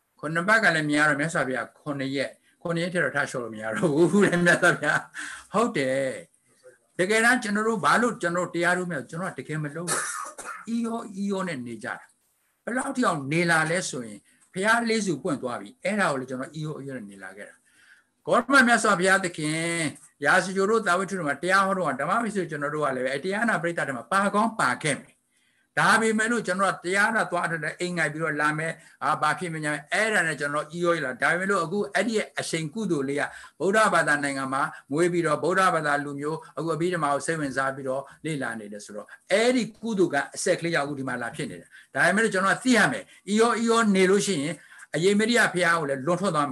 9ပတ်ကလည်းများတော့မြတ်စွာဘုရား9ရက်ထတော့ထားလျှော့လို့မရတော့ဘူးတဲ့မြတ်စွာဘုရားဟုတ်တယ်တကယ်တမ်းကျွန်တော်တို့ဘာလို့ကျွန်တော်တရားတို့မြတ်ကျွန်တော်တကယ်မလုပ်ဘူးအီယောနဲ့နေကြတာဘယ်လောက်ထိအောင်နေလာလဲဆိုရင်ဘုရားလေးစုပွင့်သွားပြီအဲ့ဒါကိုလေကျွန်တော်အီယောနဲ့နေလာခဲ့တာဂေါတမမြတ်စွာဘုရားသခင်ရာဇဂိုတို့တာဝိထုတို့မှာတရားဟောတော့ဓမ္မမစ္စည်းကျွန်တော်တို့ကလည်းအတရားနာပရိသတ်တွေမှာပါကောင်းပါခဲ့မယ်ဒါပေမဲ့လို့ကျွန်တော်တရားနာသွားတဲ့အိမ်ငိုက်ပြီးတော့လာမယ်ဘာဖြစ်မညာအဲ့ဒါနဲ့ကျွန်တော်အီယောလာဒါပေမဲ့လို့အခုအဲ့ဒီအရှိန်ကုသိုလ်လေးကဗုဒ္ဓဘာသာနိုင်ငံမှာမွေးပြီးတော့ဗုဒ္ဓဘာသာလူမျိုးအခုအဘိဓမ္မာကိုစိတ်ဝင်စားပြီးတော့လေ့လာနေတယ်ဆိုတော့အဲ့ဒီကုသိုလ်ကအဆက်ကလေးရောက်အခုဒီမှာလာဖြစ်နေတယ်ဒါပေမဲ့လို့ကျွန်တော်သိရမယ်အီယောနေလို့ရှိရင်အယေမရိယဘုရားကိုလည်းလွန်ထွက်သွားမယ်အ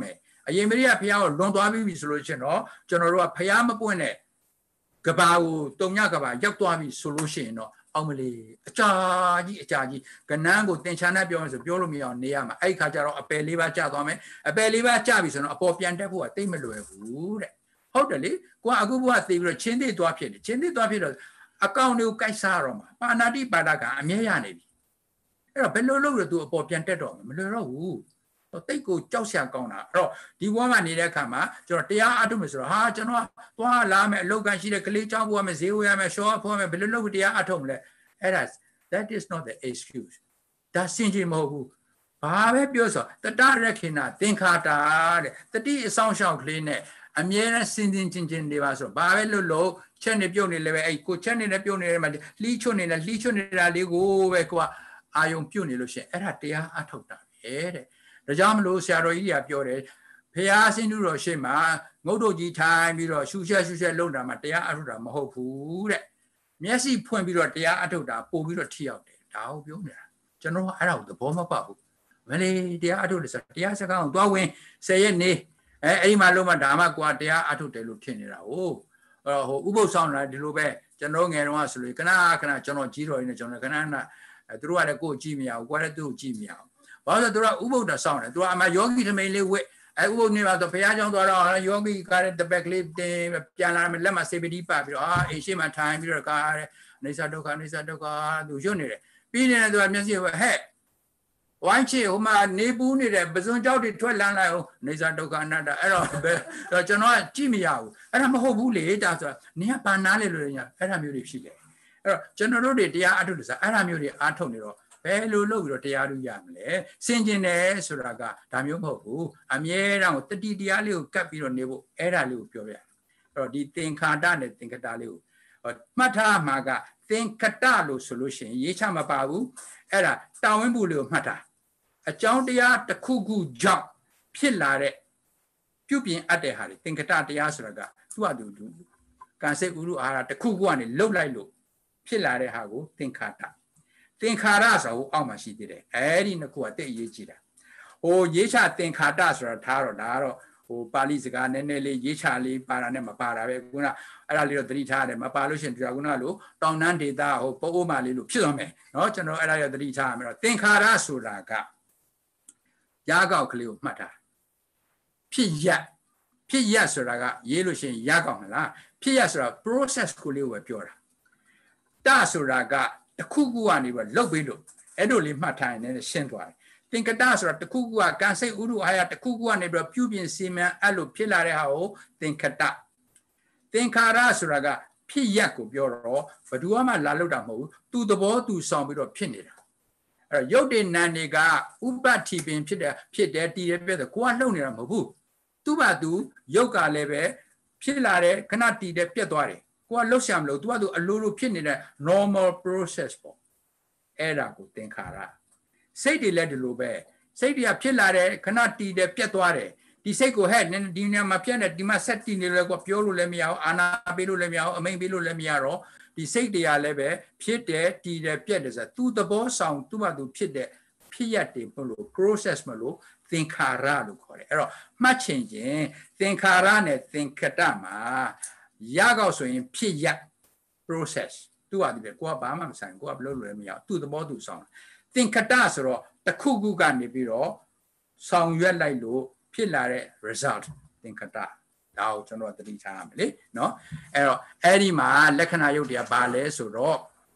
အရင်မရိယဖျားကိုလွန်သွားပြီဆိုလို့ရှင်တော့ကျွန်တော်တို့ကဖျားမပွင့်တဲ့ကဘာကိုတုံညကဘာရောက်သွားပြီဆိုလို့ရှိရင်တော့အောင်မလေးအကြာကြီးကနန်းကိုတင်ချာနဲ့ပြောမယ်ဆိုပြောလို့မရအောင်နေရမှာအဲ့ခါကျတော့အပယ်လေးပါးကျသွားမယ်အပယ်လေးပါးကျပြီဆိုတော့အပေါ်ပြန်တက်ဖို့ကတိတ်မလွယ်ဘူးတဲ့ဟုတ်တယ်လေကိုကအခုဘုရားသိပြီးတော့ချင်းသေးသွားဖြစ်တယ်ချင်းသေးသွားဖြစ်တော့အကောင်တွေကိုကိုက်စားတော့မှာပါဏာတိပါဒကအမြဲရနေပြီအဲ့တော့ဘယ်လိုလုပ်လို့သူအပေါ်ပြန်တက်တော့မလွယ်တော့ဘူးတိတ်ကိုကြောက်ရှာကောင်းတာအဲ့တော့ဒီဘဝမှာနေတဲ့အခါမှာကျွန်တော်တရားအထုတ်မယ်ဆိုတော့ဟာကျွန်တော်သွားလာမယ်အလောက်ကန်ရှိတဲ့ကလေးချောင်းဘဝမှာဈေးဝယ်ရမယ်ရှော့ဖို့ရမယ်ဘယ်လိုလုပ်တရားအထုတ်မလဲအဲ့ဒါ that is not the excuse ဒါစင်ကြင်မဟုတ်ဘူးဘာပဲပြောဆိုတတရခေနာသင်္ခါတာတဲ့တတိအဆောင်ရှောက်ကလေးနဲ့အမြဲတမ်းစင်ချင်းနေပါဆိုတော့ဘာပဲလို့ချက်နေပြုတ်နေလည်းပဲအဲ့ကိုချက်နေလည်းပြုတ်နေတယ်မှာလှီးချွတ်နေလည်းလှီးချွတ်နေတာလေးကိုပဲကိုကအာယုံပြုတ်နေလို့ရှိရင်အဲ့ဒါတရားအထုတ်တာပဲတဲ့ဒါကြောင့်မလို့ဆရာတော်ကြီးကပြောတယ်ဖះဆင်းသူတော်ရှိမှငုတ်တို့ကြီးထိုင်ပြီးတော့ရှူချက်လုံတာမှတရားအထုတ်တာမဟုတ်ဘူးတဲ့မျက်စိဖွင့်ပြီးတော့တရားအထုတ်တာပို့ပြီးတော့ထိရောက်တယ်ဒါကိုပြောနေတာကျွန်တော်ကအဲ့ဒါကိုသဘောမပေါက်ဘူးမလေးတရားအထုတ်တယ်ဆိုတရားစကားကိုသွားဝင်10ရက်နေအဲ့ဒီမှာလုံးမဒါမှကွာတရားအထုတ်တယ်လို့ထင်နေတာဟုတ်ဟိုဥပုသ်ဆောင်တာဒီလိုပဲကျွန်တော်ငယ်တုန်းကဆိုလို့ခဏကျွန်တော်ကြီးတော်ရင်းနဲ့ကျွန်တော်ခဏသူတို့ကလည်းကိုယ်ကြည့်မရဘူးကွာလည်းသူ့ကိုကြည့်မရဘူးဘာလို့လဲသူကဥပုသ်တော်ဆောင်တယ်သူကအမယောဂီထမိန်လေးဝစ်ဥပုသ်နေပါတော့ဘုရားကျောင်းသွားတော့ယောဂီကလည်းတပက်ကလေးတင်ပြန်လာမယ်လက်မှာစေပတိပတ်ပြီးတော့အိမ်ရှိမှထိုင်ပြီးတော့ကားတဲ့နေစာဒုက္ခသူရွတ်နေတယ်ပြီးနေတယ်သူကမျက်စိကဟဲ့ဝိုင်းချေဟိုမှာနေပူးနေတဲ့ပစွန်ကြောက်တွေထွက်လန်းလိုက်အောင်နေစာဒုက္ခအနတ္တအဲ့တော့ကျွန်တော်ကကြည့်မရဘူးအဲ့ဒါမဟုတ်ဘူးလေဒါဆိုတာနင်ကဘာနားလေလို့ညာအဲ့ဒါမျိုးတွေဖြစ်တယ်အဲ့တော့ကျွန်တော်တို့တွေတရားအထုတ်လို့ဆိုတာအဲ့ဒါမျိုးတွေအားထုတ်နေတော့ဘယ်လိုလုပ်ပြီးတော့တရားလို့ရမလဲစင်ကျင်တယ်ဆိုတာကဒါမျိုးမဟုတ်ဘူးအမြဲတမ်းတတိတရားလေးကိုကပ်ပြီးတော့နေဖို့အဲ့ဒါလေးကိုပြောပြအဲ့တော့ဒီသင်္ခါတနဲ့သင်္ကတလေးကိုမှတ်ထားမှာကသင်္ကတလို့ဆိုလို့ရှိရင်ရေးချမပါဘူးအဲ့ဒါတာဝန်မှုလေးကိုမှတ်ထားအကြောင်းတရားတစ်ခုခုကြောင့်ဖြစ်လာတဲ့ပြုပြင်အပ်တဲ့ဟာတွေသင်္ကတတရားဆိုတာကသူ့အတူကံစိတ်ဥရုအာဟာရတစ်ခုခုကနေလှုပ်လိုက်လို့ဖြစ်လာတဲ့ဟာကိုသင်္ခါတသင်္ခါရဆိုတော့အောက်မှာရှိသေးတယ်အဲ့ဒီနှစ်ခုကတိတ်အရေးကြီးတာဟိုရေးချသင်္ခါတဆိုတာထားတော့ဒါကတော့ဟိုပါဠိစကားနည်းနည်းလေးရေးချလေးပါတာနဲ့မပါတာပဲခုနအဲ့ဒါလေးတော့သတိထားရတယ်မပါလို့ရှိရင်ဒီခုနလို့တောင်တန်းဒေသဟိုပိုးအိုးမာလေးလို့ဖြစ်သွားမယ်เนาะကျွန်တော်အဲ့ဒါရသတိထားရမယ်တော့သင်္ခါရဆိုတာကရာကောက်ကလေးကိုမှတ်ထားဖြစ်ရက်ဆိုတာကရေးလို့ရှိရင်ရာကောက်မလားဖြစ်ရက်ဆိုတာ process ကိုလေးကိုပဲပြောတာတဆိုတာကတခုခုကနေပြီးလှုပ်ပြီးလို့အဲ့လိုလေးမှတ်ထားရင်လည်းရှင်းသွားတယ်သင်္ကတဆိုတာတခုခုကကံစိတ်ဥရုအာယတခုခုကနေပြီးပြုပြင်စီမံအဲ့လိုဖြစ်လာတဲ့ဟာကိုသင်္ခတသင်္ခါရဆိုတာကဖြစ်ရက်ကိုပြောတော့ဘယ်သူမှလာလို့တာမဟုတ်ဘူးသူသဘောသူဆောင်ပြီးတော့ဖြစ်နေတာအဲ့တော့ရုပ်တည်နာမ်တွေကဥပ္ပတိပင်ဖြစ်တယ်တည်တယ်ပြည့်တယ်ကိုကလှုပ်နေတာမဟုတ်ဘူးသူ့ဘာသူရုပ်ကလည်းပဲဖြစ်လာတယ်ခဏတည်တယ်ပြတ်သွားတယ်ကိုကလှုပ်ရှားမလို့သူကသူအလိုလိုဖြစ်နေတဲ့ normal process ပေါ့အဲ့ဒါကိုသင်္ခါရစိတ်တွေလည်းဒီလိုပဲစိတ်တွေကဖြစ်လာတယ်ခဏတည်တယ်ပြတ်သွားတယ်ဒီစိတ်ကိုဟဲ့ဒီနေရာမှာပြတ်နေဒီမှာဆက်တည်နေလဲကိုပြောလို့လည်းမရအောင်အာနာပေးလို့လည်းမရအောင်အမိန်ပေးလို့လည်းမရတော့ဒီစိတ်တွေကလည်းပဲဖြစ်တယ်တည်တယ်ပြတ်တယ်ဆိုသူသဘောဆောင်သူ့ဘာသူဖြစ်တဲ့ဖြစ်ရက်တွေမလို့ process မလို့သင်္ခါရလို့ခေါ်တယ်အဲ့တော့မှတ်ချင်ခြင်းသင်္ခါရနဲ့သင်္ခတမှာရကောက်ဆိုရင်ဖြစ်ရက် process သူ့ဟာဒီပဲကိုကဘာမှမဆိုင်ကိုကဘလို့လို့လည်းမရသူ့သဘောသူဆောင်သင်္ခတဆိုတော့တခုခုကနေပြီးတော့ဆောင်ရွက်လိုက်လို့ဖြစ်လာတဲ့ result သင်္ခတဒါကိုကျွန်တော်သတိထားရမယ်လေနော်အဲ့တော့အဲ့ဒီမှာလက္ခဏာယုတ်တရားဘာလဲဆိုတော့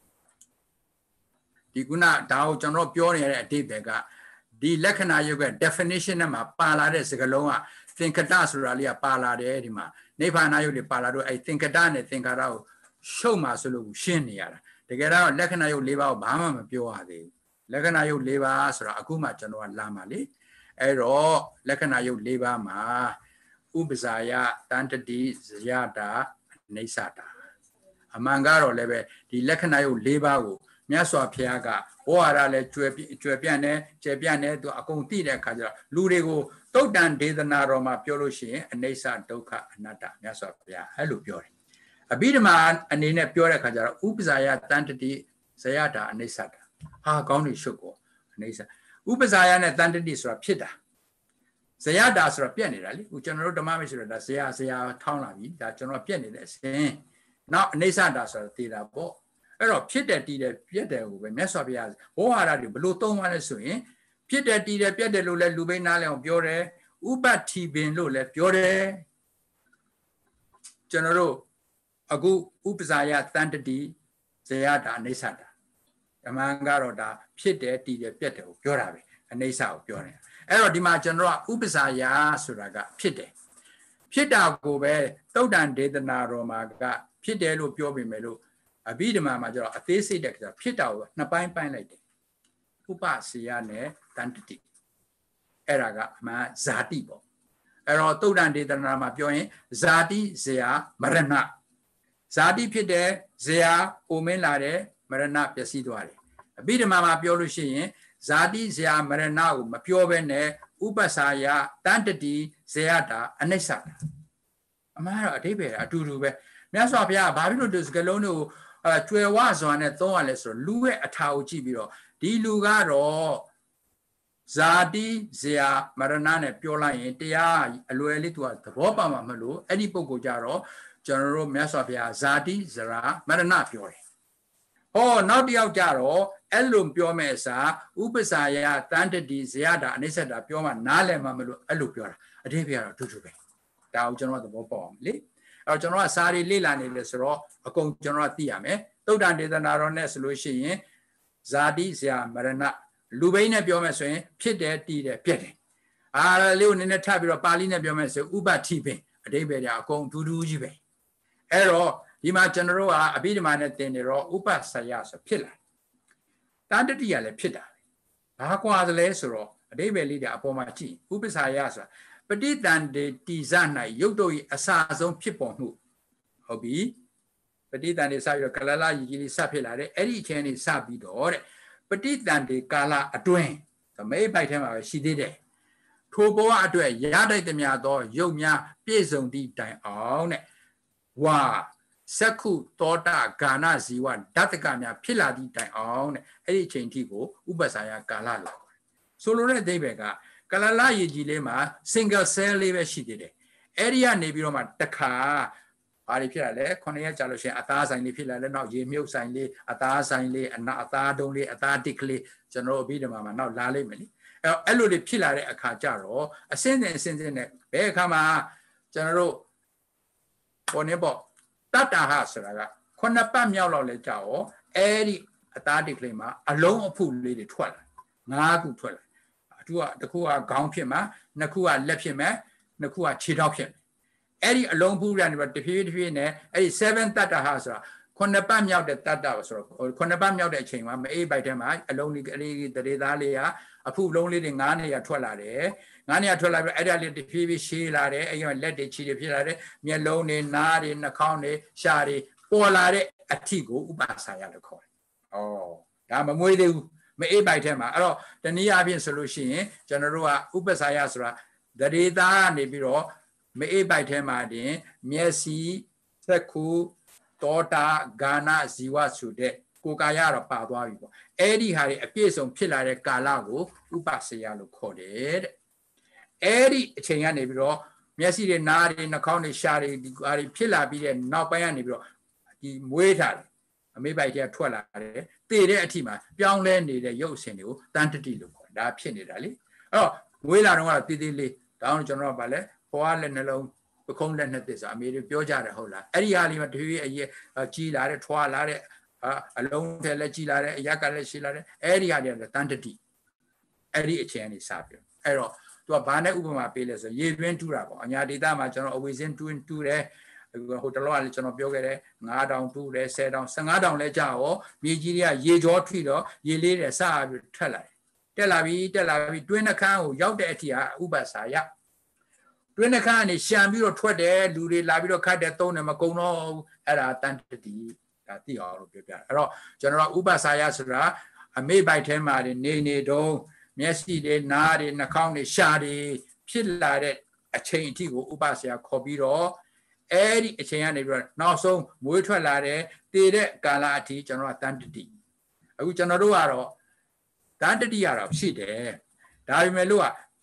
ဒီခုနဒါကိုကျွန်တော်ပြောနေတဲ့အဓိပ္ပာယ်ကဒီလက္ခဏာယုတ်ရဲ့ definition နဲ့မှာပါလာတဲ့စကားလုံးကသင်္ခတဆိုတာလေးကပါလာတယ်ဒီမှာနိဗ္ဗာန်ယုတ်တွေပါလာတော့အဲ့သင်္ခတနဲ့သင်္ခါရကိုရှုပ်မှာဆိုလို့ရှင်းနေရတာတကယ်တော့လက္ခဏာယုတ်၄ပါးကိုဘာမှမပြောရသေးဘူးလက္ခဏာယုတ်၄ပါးဆိုတာအခုမှကျွန်တော်ကလာမှာလေအဲ့တော့လက္ခဏာယုတ်၄ပါးမှာဥပဇာယတန်တတိဇယတာအိဋ္ဌတာအမှန်ကတော့လည်းပဲဒီလက္ခဏာယုတ်၄ပါးကိုမြတ်စွာဘုရားကဟောရတာလဲကျွယ်ပြန့်တယ်ကျယ်ပြန့်တယ်သူအကုန်သိတဲ့အခါကျတော့လူတွေကိုတုတ်တန်ဒေသနာတော်မှာပြောလို့ရှိရင်အိဋ္ဌဒုက္ခအနတ္တမြတ်စွာဘုရားအဲ့လိုပြောတယ်အဘိဓမ္မာအနေနဲ့ပြောတဲ့အခါကျတော့ဥပဇာယတန်တတိဇယတာအိဋ္ဌတာဟာကောင်းနေရှုပ်ကောအိဋ္ဌဥပဇာယနဲ့တန်တတိဆိုတာဖြစ်တာဇယတာဆိုတော့ပြက်နေတာလေခုကျွန်တော်တို့ဓမ္မမရှိတော့ဒါဇယထောင်းလာပြီဒါကျွန်တော်ပြက်နေတဲ့အစဉ်နောက်အနေဆတာဆိုတော့တည်တာပေါ့အဲ့တော့ဖြစ်တယ်တည်တယ်ပြက်တယ်ကိုပဲမြတ်စွာဘုရားဟောဟာရတွေဘလို့သုံးပါလဲဆိုရင်ဖြစ်တယ်တည်တယ်ပြက်တယ်လို့လဲလူပိန်းနားလဲအောင်ပြောတယ်ဥပတိပင်လို့လဲပြောတယ်ကျွန်တော်တို့အခုဥပဇာယတန်တတိဇယတာအနေဆတာဓမ္မကတော့ဒါဖြစ်တယ်တည်တယ်ပြက်တယ်ကိုပြောတာပဲအနေဆကိုပြောတယ်အဲ့တော့ဒီမှာကျွန်တော်ကဥပဇာယဆိုတာကဖြစ်တယ်ဖြစ်တာကိုပဲသုတ်တန်ဒေသနာတော်မှာကဖြစ်တယ်လို့ပြောပေမဲ့လို့အဘိဓမ္မာမှာကျတော့အသေးစိတ်တဲ့ကဖြစ်တာကိုနှစ်ပိုင်းပိုင်းလိုက်တယ်ဥပစေယနဲ့တန်တတိအဲ့ဒါကအမှန်ဇာတိပေါ့အဲ့တော့သုတ်တန်ဒေသနာမှာပြောရင်ဇာတိဇေယမရဏဇာတိဖြစ်တယ်ဇေယအိုမင်းလာတယ်မရဏပျက်စီးသွားတယ်အဘိဓမ္မာမှာပြောလို့ရှိရင်ဇာတိဇေယမရဏကိုမပြောဘဲနဲ့ဥပစာယတန်တတိဇေယတာအနိစ္စတာအမှန်တော့အဓိပ္ပာယ်အတူတူပဲမြတ်စွာဘုရားဘာဖြစ်လို့ဒီစကလုံးတွေကိုကျွယ်ဝစွာနဲ့သုံးရလဲဆိုတော့လူရဲ့အထာကိုကြည့်ပြီးတော့ဒီလူကတော့ဇာတိဇေယမရဏနဲ့ပြောလိုက်ရင်တရားအလွယ်လေးသူကသဘောပေါက်မှာမလို့အဲ့ဒီပုဂ္ဂိုလ်ကြတော့ကျွန်တော်တို့မြတ်စွာဘုရားဇာတိဇရာမရဏပြောတယ်ဟောနောက်တစ်ယောက်ကြတော့အဲ့လိုပြောမဲ့အစားဥပစာယတန်တတိဇေယတာအနိစ္စတာပြောမှနားလည်မှမလို့အဲ့လိုပြောတာအဓိပ္ပာယ်ကတော့တူတူပဲဒါကိုကျွန်တော်သဘောပေါက်အောင်လေအဲ့တော့ကျွန်တော်ကစာရီလေ့လာနေတယ်ဆိုတော့အကုန်ကျွန်တော်ကသိရမယ်သုတ်တန်ဒေသနာတော်နဲ့ဆိုလို့ရှိရင်ဇာတိဇေယမရဏလူဘိန်းနဲ့ပြောမယ်ဆိုရင်ဖြစ်တယ်တည်တယ်ပြက်တယ်အားလေးကိုနည်းနည်းထပ်ပြီးတော့ပါဠိနဲ့ပြောမယ်ဆိုဥပတိပင်အဓိပ္ပာယ်ကအကုန်တူတူကြီးပဲအဲ့တော့ဒီမှာကျွန်တော်တို့ကအဘိဓမ္မာနဲ့သင်နေတော့ဥပဆယဆိုဖြစ်လာတန်တတိကလည်းဖြစ်တာပဲဘာကွာသလဲဆိုတော့အဓိပ္ပာယ်လေးတွေအပေါ်မှာကြည့်ဥပဆယဆိုတာပဋိသန္ဓေတိဇ၌ရုပ်တို့၏အစာဆုံးဖြစ်ပေါ်မှုဟုတ်ပြီပဋိသန္ဓေစပြီးတော့ကလလရည်ကြီးလေးစဖြစ်လာတယ်အဲ့ဒီအချိန်လေးစပြီးတော့တဲ့ပဋိသန္ဓေကာလအတွင်းသမိတ်ပိုက်ထဲမှာပဲရှိသေးတယ်ထိုဘဝအတွက်ရတတ်သမျှသောရုပ်များပြည့်စုံသည့်တိုင်အောင်တဲ့ဝါစက္ခုသောတာဂာနဇီဝဓာတကများဖြစ်လာသည့်တိုင်အောင်တဲ့အဲ့ဒီအချိန်ထိကိုဥပ္ပစာယကာလလို့ခေါ်တယ်ဆိုလိုတဲ့အဓိပ္ပာယ်ကကလလရည်ကြီးလေးမှာ single cell လေးပဲရှိသေးတယ်အဲ့ဒီကနေပြီးတော့မှတစ်ခါဘာတွေဖြစ်လာလဲ9ရက်ကြာလို့ရှိရင်အသားဆိုင်လေးဖြစ်လာလဲနောက်ရေမြုပ်ဆိုင်လေးအသားဆိုင်လေးအသားတုံးလေးအသားတစ်ကလေးကျွန်တော်တို့အဘိဓမ္မာမှာနောက်လာလိမ့်မယ်လေအဲ့လိုတွေဖြစ်လာတဲ့အခါကျတော့အစင်းနဲ့ဘယ်အခါမှာကျွန်တော်တို့ပေါ်နေပေါ့တတ္တဟဆိုတာက9ပတ်မြောက်လောက်လဲကြာရောအဲ့ဒီအသားတစ်ကလေးမှာအလုံးအဖုလေးတွေထွက်လာ9ခုထွက်လာတစ်ခုကခေါင်းဖြစ်မှာနှစ်ခုကလက်ဖြစ်မှာနှစ်ခုကခြေထောက်ဖြစ်မယ်အဲ့ဒီအလုံးဖူးကနေပြီးတဖြည်းဖြည်းနဲ့အဲ့ဒီ7တတ္တဟဆိုတာ9ပတ်မြောက်တဲ့တတ္တဆိုတော့9ပတ်မြောက်တဲ့အချိန်မှာမအေးပိုက်ထဲမှာအလုံးလေးတရေသားလေးကအဖုလုံးလေးတွေ9နေရထွက်လာတယ်9နေရထွက်လာပြီးအဲ့ဒါလေးတဖြည်းဖြည်းရှည်လာတယ်အဲ့ဒီလက်တွေခြေတွေဖြစ်လာတယ်မျက်လုံးတွေနားတွေနှာခေါင်းတွေရှားတွေပေါ်လာတဲ့အထိကိုဥပ္ပါစာယလို့ခေါ်တယ်။ဩဒါမမွေးသေးဘူးမအေးပိုက်ထဲမှာအဲ့တော့တနည်းအားဖြင့်ဆိုလို့ရှိရင်ကျွန်တော်တို့ကဥပ္ပစာယဆိုတာတရေသားကနေပြီးတော့မအေးပိုက်ထဲမှာတင်မျက်စိသက္ခုသောတာဂာနဇီဝဆိုတဲ့ကိုယ်ကာယတော့ပါသွားပြီပေါ့အဲ့ဒီဟာတွေအပြည့်စုံဖြစ်လာတဲ့ကာလကိုဥပ္ပစေယလို့ခေါ်တယ်တဲ့အဲ့ဒီအချိန်ကနေပြီးတော့မျက်စိတွေနားတွေနှာခေါင်းတွေရှားတွေဒီဟာတွေဖြစ်လာပြီးတဲ့နောက်ပိုင်းကနေပြီးတော့ဒီမွေးထားတယ်အမေးပိုက်ထဲထွက်လာတယ်တည်တဲ့အထိမှာပြောင်းလဲနေတဲ့ရုပ်အစဉ်တွေကိုတန်တတိလို့ခေါ်ဒါဖြစ်နေတာလေအဲ့တော့မွေးလာတော့ကတည်တည်လေးဒါအောင်ကျွန်တော်ကဗာလဲဘွားလက်နှလုံးပခုံးလက်နှစ်သစ္စာအမေတွေပြောကြတယ်ဟုတ်လားအဲ့ဒီဟာလေးမှာတဖြည်းဖြည်းအရေးကြီးလာတဲ့ထွာလာတဲ့အလုံးထဲလက်ကြီးလာတဲ့အရက်ကလည်းရှိလာတဲ့အဲ့ဒီဟာတွေကတန်တတိအဲ့ဒီအချိန်ကနေစပြီးအဲ့တော့သူကဘာနဲ့ဥပမာပေးလဲဆိုရေတွင်းတူးတာပေါ့အညာဒေသမှာကျွန်တော်အဝေစင်းတူးတယ်ဟိုတလောကလည်းကျွန်တော်ပြောခဲ့တယ်9000တူးတယ်10000 15000လဲကြာရောမြေကြီးတွေကရေကြောထွိတော့ရေလေးတွေစပြီးထွက်လာတယ်တက်လာပြီးတွင်းနှခမ်းကိုရောက်တဲ့အထိဟာဥပ္ပစာယတွင်းနှခမ်းကနေရှံပြီးတော့ထွက်တယ်လူတွေလာပြီးတော့ခတ်တယ်သုံးတယ်မကုံတော့အဲ့ဒါတန်တတိဒါသိအောင်လို့ပြောပြတယ်အဲ့တော့ကျွန်တော်ဥပ္ပစာယဆိုတာအမေပိုက်ထဲမှာနေတော့မျက်စိတွေနားတွေနှာခေါင်းတွေရှားတွေဖြစ်လာတဲ့အချိန်အထိကိုဥပ္ပစာယခေါ်ပြီးတော့အဲ့ဒီအချိန်ကနေပြီးတော့နောက်ဆုံးမွေးထွက်လာတဲ့တည်တဲ့ကာလအထိကျွန်တော်ကတန်တတိအခုကျွန်တော်တို့ကတော့တန်တတိကတော့ရှိတယ်ဒါပေမဲ့လို့က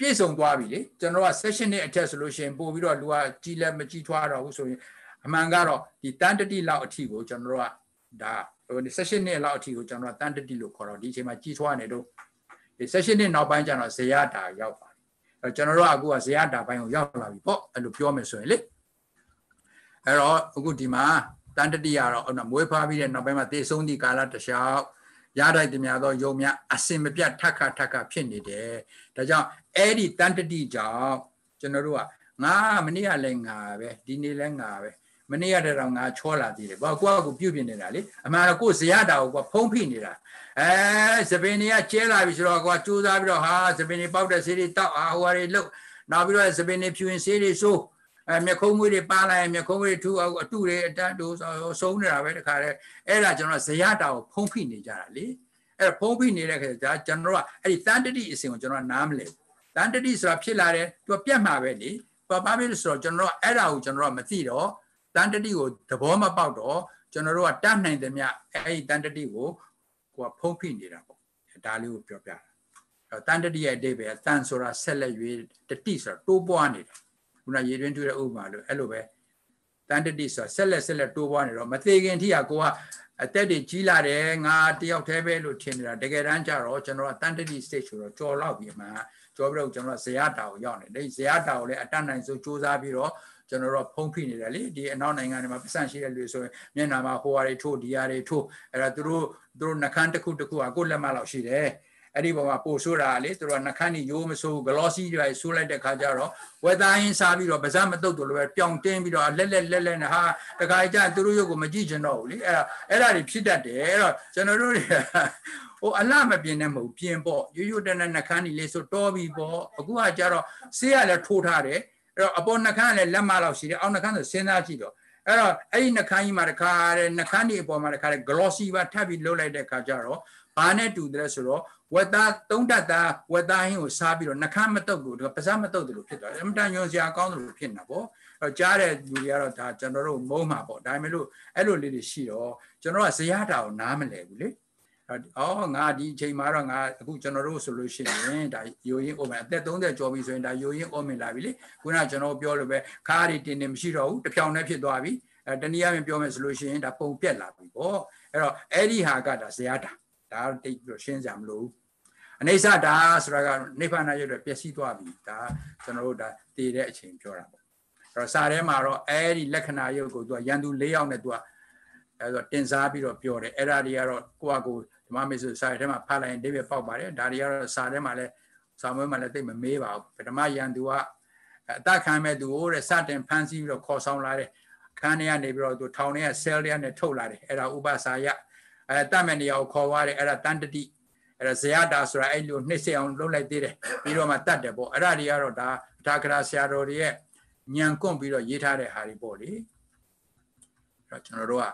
ပြည့်စုံသွားပြီလေကျွန်တော်က session နဲ့အထက်ဆိုလို့ရှိရင်ပို့ပြီးတော့လူကကြီးလက်မကြီးထွားတော့ဘူးဆိုရင်အမှန်ကတော့ဒီတန်တတိလောက်အထိကိုကျွန်တော်တို့ကဒါဟို session နဲ့လောက်အထိကိုကျွန်တော်ကတန်တတိလို့ခေါ်တော့ဒီအချိန်မှာကြီးထွားနေတော့ဒီ session နဲ့နောက်ပိုင်းကျတော့ဇေယတာရောက်ပါအဲကျွန်တော်တို့ကအခုကဇေယတာပိုင်းကိုရောက်လာပြီပေါ့အဲ့လိုပြောမယ်ဆိုရင်လေအဲ့တော့အခုဒီမှာတန်တတိကတော့မွေးဖွားပြီးတဲ့နောက်ပိုင်းမှာသေဆုံးသည့်ကာလတစ်လျှောက်ရတိုက်တများသောယုံများအစင်မပြတ်ထက်ခါဖြစ်နေတယ်ဒါကြောင့်အဲ့ဒီတန်တတိကြောင့်ကျွန်တော်တို့ကငါမနေ့ကလည်းငါပဲဒီနေ့လည်းငါပဲမနေ့ရတဲ့တော့ငါချောလာသေးတယ်ဘာကိုကပြုတ်ပြနေတာလေအမှန်တော့ကိုဇရာတာကိုကဖုံးဖိနေတာစပင်တွေကကျဲလာပြီဆိုတော့ကိုကစူးစမ်းပြီးတော့ဟာစပင်တွေပေါက်တဲ့ဆေးတွေတောက်ဟိုဟာတွေလှုပ်နောက်ပြီးတော့စပင်တွေဖြူရင်ဆေးတွေစိုးမျက်ခုံးမွေးတွေပါလာရင်မျက်ခုံးမွေးတွေထူအောင်အတုတွေအတန်းတို့ဆုံးနေတာပဲတခါတည်းအဲ့ဒါကျွန်တော်ဇရာတာကိုဖုံးဖိနေကြတာလေအဲ့ဖုံးဖိနေတဲ့ခါကျကျွန်တော်ကအဲ့ဒီတန်တတိအစဉ်ကိုကျွန်တော်နားမလဲတန်တတိဆိုတာဖြစ်လာတယ်သူကပြတ်မှာပဲလေဘာဖြစ်လို့ဆိုတော့ကျွန်တော်အဲ့ဒါကိုကျွန်တော်မသိတော့တန်တတိကိုသဘောမပေါက်တော့ကျွန်တော်တို့ကတတ်နိုင်တယ်မြအဲ့ဒီတန်တတိကိုကိုကဖုံးဖိနေတာပေါ့ဒါလေးကိုပြောပြတာတန်တတိရဲ့အဓိပ္ပာယ်တန်ဆိုတာဆက်လက်၍တတိဆိုတာတိုးပွားနေတယ်ခုနရေတွင်းတွေ့တဲ့ဥပမာလို့အဲ့လိုပဲတန်တတိဆိုတာဆက်လက်တိုးပွားနေတော့မသေးခင်ထိကကိုကအသက်တွေကြီးလာတယ်ငါတယောက်တည်းပဲလို့ထင်နေတာတကယ်တမ်းကျတော့ကျွန်တော်ကတန်တတိ stage ဆိုတော့ကြော်လောက်ပြီအမှန်ကြော်ပြီးတော့ကျွန်တော်ဇေယတာကိုရောက်နေတယ်ဇေယတာကိုလည်းအတတ်နိုင်ဆုံးစူးစမ်းပြီးတော့ကျွန်တော်တို့ဖုံးဖိနေတယ်လေဒီအနောက်နိုင်ငံတွေမှာပတ်စံရှိတဲ့လူဆိုရင်မျက်နှာမှာဟိုဟာတွေထိုးဒီဟာတွေထိုးအဲ့ဒါသူတို့နှခမ်းတစ်ခုကကိုလက်မလောက်ရှိတယ်အဲ့ဒီပေါ်မှာပို့ဆိုးတာလေသူတို့ကနှခမ်းကြီးရိုးမဆိုး glossy တွေဆိုးလိုက်တဲ့ခါကျတော့ဝက်သားရင်းစားပြီးတော့ပါးစပ်မတုတ်တို့လိုပဲပြောင်တင်းပြီးတော့လက်နဲ့ဟာတခါကျသူတို့ရုပ်ကိုမကြည့်ချင်တော့ဘူးလေအဲ့ဒါတွေဖြစ်တတ်တယ်အဲ့တော့ကျွန်တော်တို့ဟိုအလှမပြင်းနဲ့မဟုတ်ပြင်းပေါ့ရိုးတန်းနှခမ်းကြီးလေးဆိုတော်ပြီပေါ့အခုကကျတော့ဆေးရလည်းထိုးထားတယ်အဲ့တော့အပေါ်နှခမ်းလည်းလက်မလောက်ရှိတယ်အောက်နှခမ်းဆိုစဉ်းစားကြည့်တော့အဲ့တော့အဲ့ဒီနှခမ်းကြီးမှာတခါတဲ့နှခမ်းကြီးအပေါ်မှာတခါတဲ့ glossy ပါထပ်ပြီးလှုပ်လိုက်တဲ့ခါကျတော့ဘာနဲ့တူတယ်ဆိုတော့ဝက်သားသုံးတတ်တာဝက်သားဟင်းကိုစားပြီးတော့နှခမ်းမတုတ်ဘူးပါးစပ်မတုတ်တယ်လို့ဖြစ်သွားတယ်အမှန်တန်ညွန်စရာကောင်းတယ်လို့ဖြစ်နေတာပေါ့အဲ့တော့ကြားတဲ့လူတွေကတော့ဒါကျွန်တော်တို့မုန်းမှာပေါ့ဒါပေမဲ့လို့အဲ့လိုလေးတွေရှိတော့ကျွန်တော်ကဇေယတာကိုနားမလဲဘူးလေငါဒီအချိန်မှာတော့ငါအခုကျွန်တော်တို့ဆိုလို့ရှိရင်ဒါယိုရင်းအိုမင်အသက်30ကျော်ပြီဆိုရင်ဒါယိုရင်းအိုမင်လာပြီလေခုနကကျွန်တော်ပြောလို့ပဲခါးတွေတင်းနေမရှိတော့ဘူးတဖြောင်နဲ့ဖြစ်သွားပြီတနည်းအားဖြင့်ပြောမယ်ဆိုလို့ရှိရင်ဒါပုံပြက်လာပြီပေါ့အဲ့တော့အဲ့ဒီဟာကဒါဇေယတာဒါတိတ်ပြီးတော့ရှင်းကြမလို့အနေဆတာဆိုတာကနိဗ္ဗာန်ရုပ်တွေပျက်စီးသွားပြီဒါကျွန်တော်တို့ဒါတည်တဲ့အချိန်ပြောတာပေါ့အဲ့တော့စာထဲမှာတော့အဲ့ဒီလက္ခဏာရုပ်ကိုသူကရန်သူ၄ယောက်နဲ့သူကအဲ့တော့တင်စားပြီးတော့ပြောတယ်အဲ့ဒါတွေကတော့ကိုယ့်အကိုဓမ္မမေဆိုစာထဲမှာဖတ်လိုက်ရင်ဒိဗေပေါက်ပါတယ်ဒါတွေကတော့စာထဲမှာလည်းစာမွေးမှာလည်းသိမမေးပါဘူးပထမရန်သူကအတခံမဲ့သူကိုတဲ့စတင်ဖန်ဆီးပြီးတော့ခေါ်ဆောင်လာတယ်ခန်းထဲကနေပြီးတော့သူထောင်ထဲက cell တွေကနေထုတ်လာတယ်အဲ့ဒါဥပစာယတတ်မဲ့နေရာကိုခေါ်သွားတယ်အဲ့ဒါတန်တတိအဲ့ဒါဇေယတာဆိုတာအဲ့လိုနှိမ့်ဆက်အောင်လုပ်လိုက်သေးတယ်ပြီးတော့မှတတ်တယ်ပေါ့အဲ့ဒါတွေကတော့ဒါအထာကရာဆရာတော်တွေရဲ့ညံကွန့်ပြီးတော့ရေးထားတဲ့ဟာတွေပေါ့လေအဲ့တော့ကျွန်တော်တို့က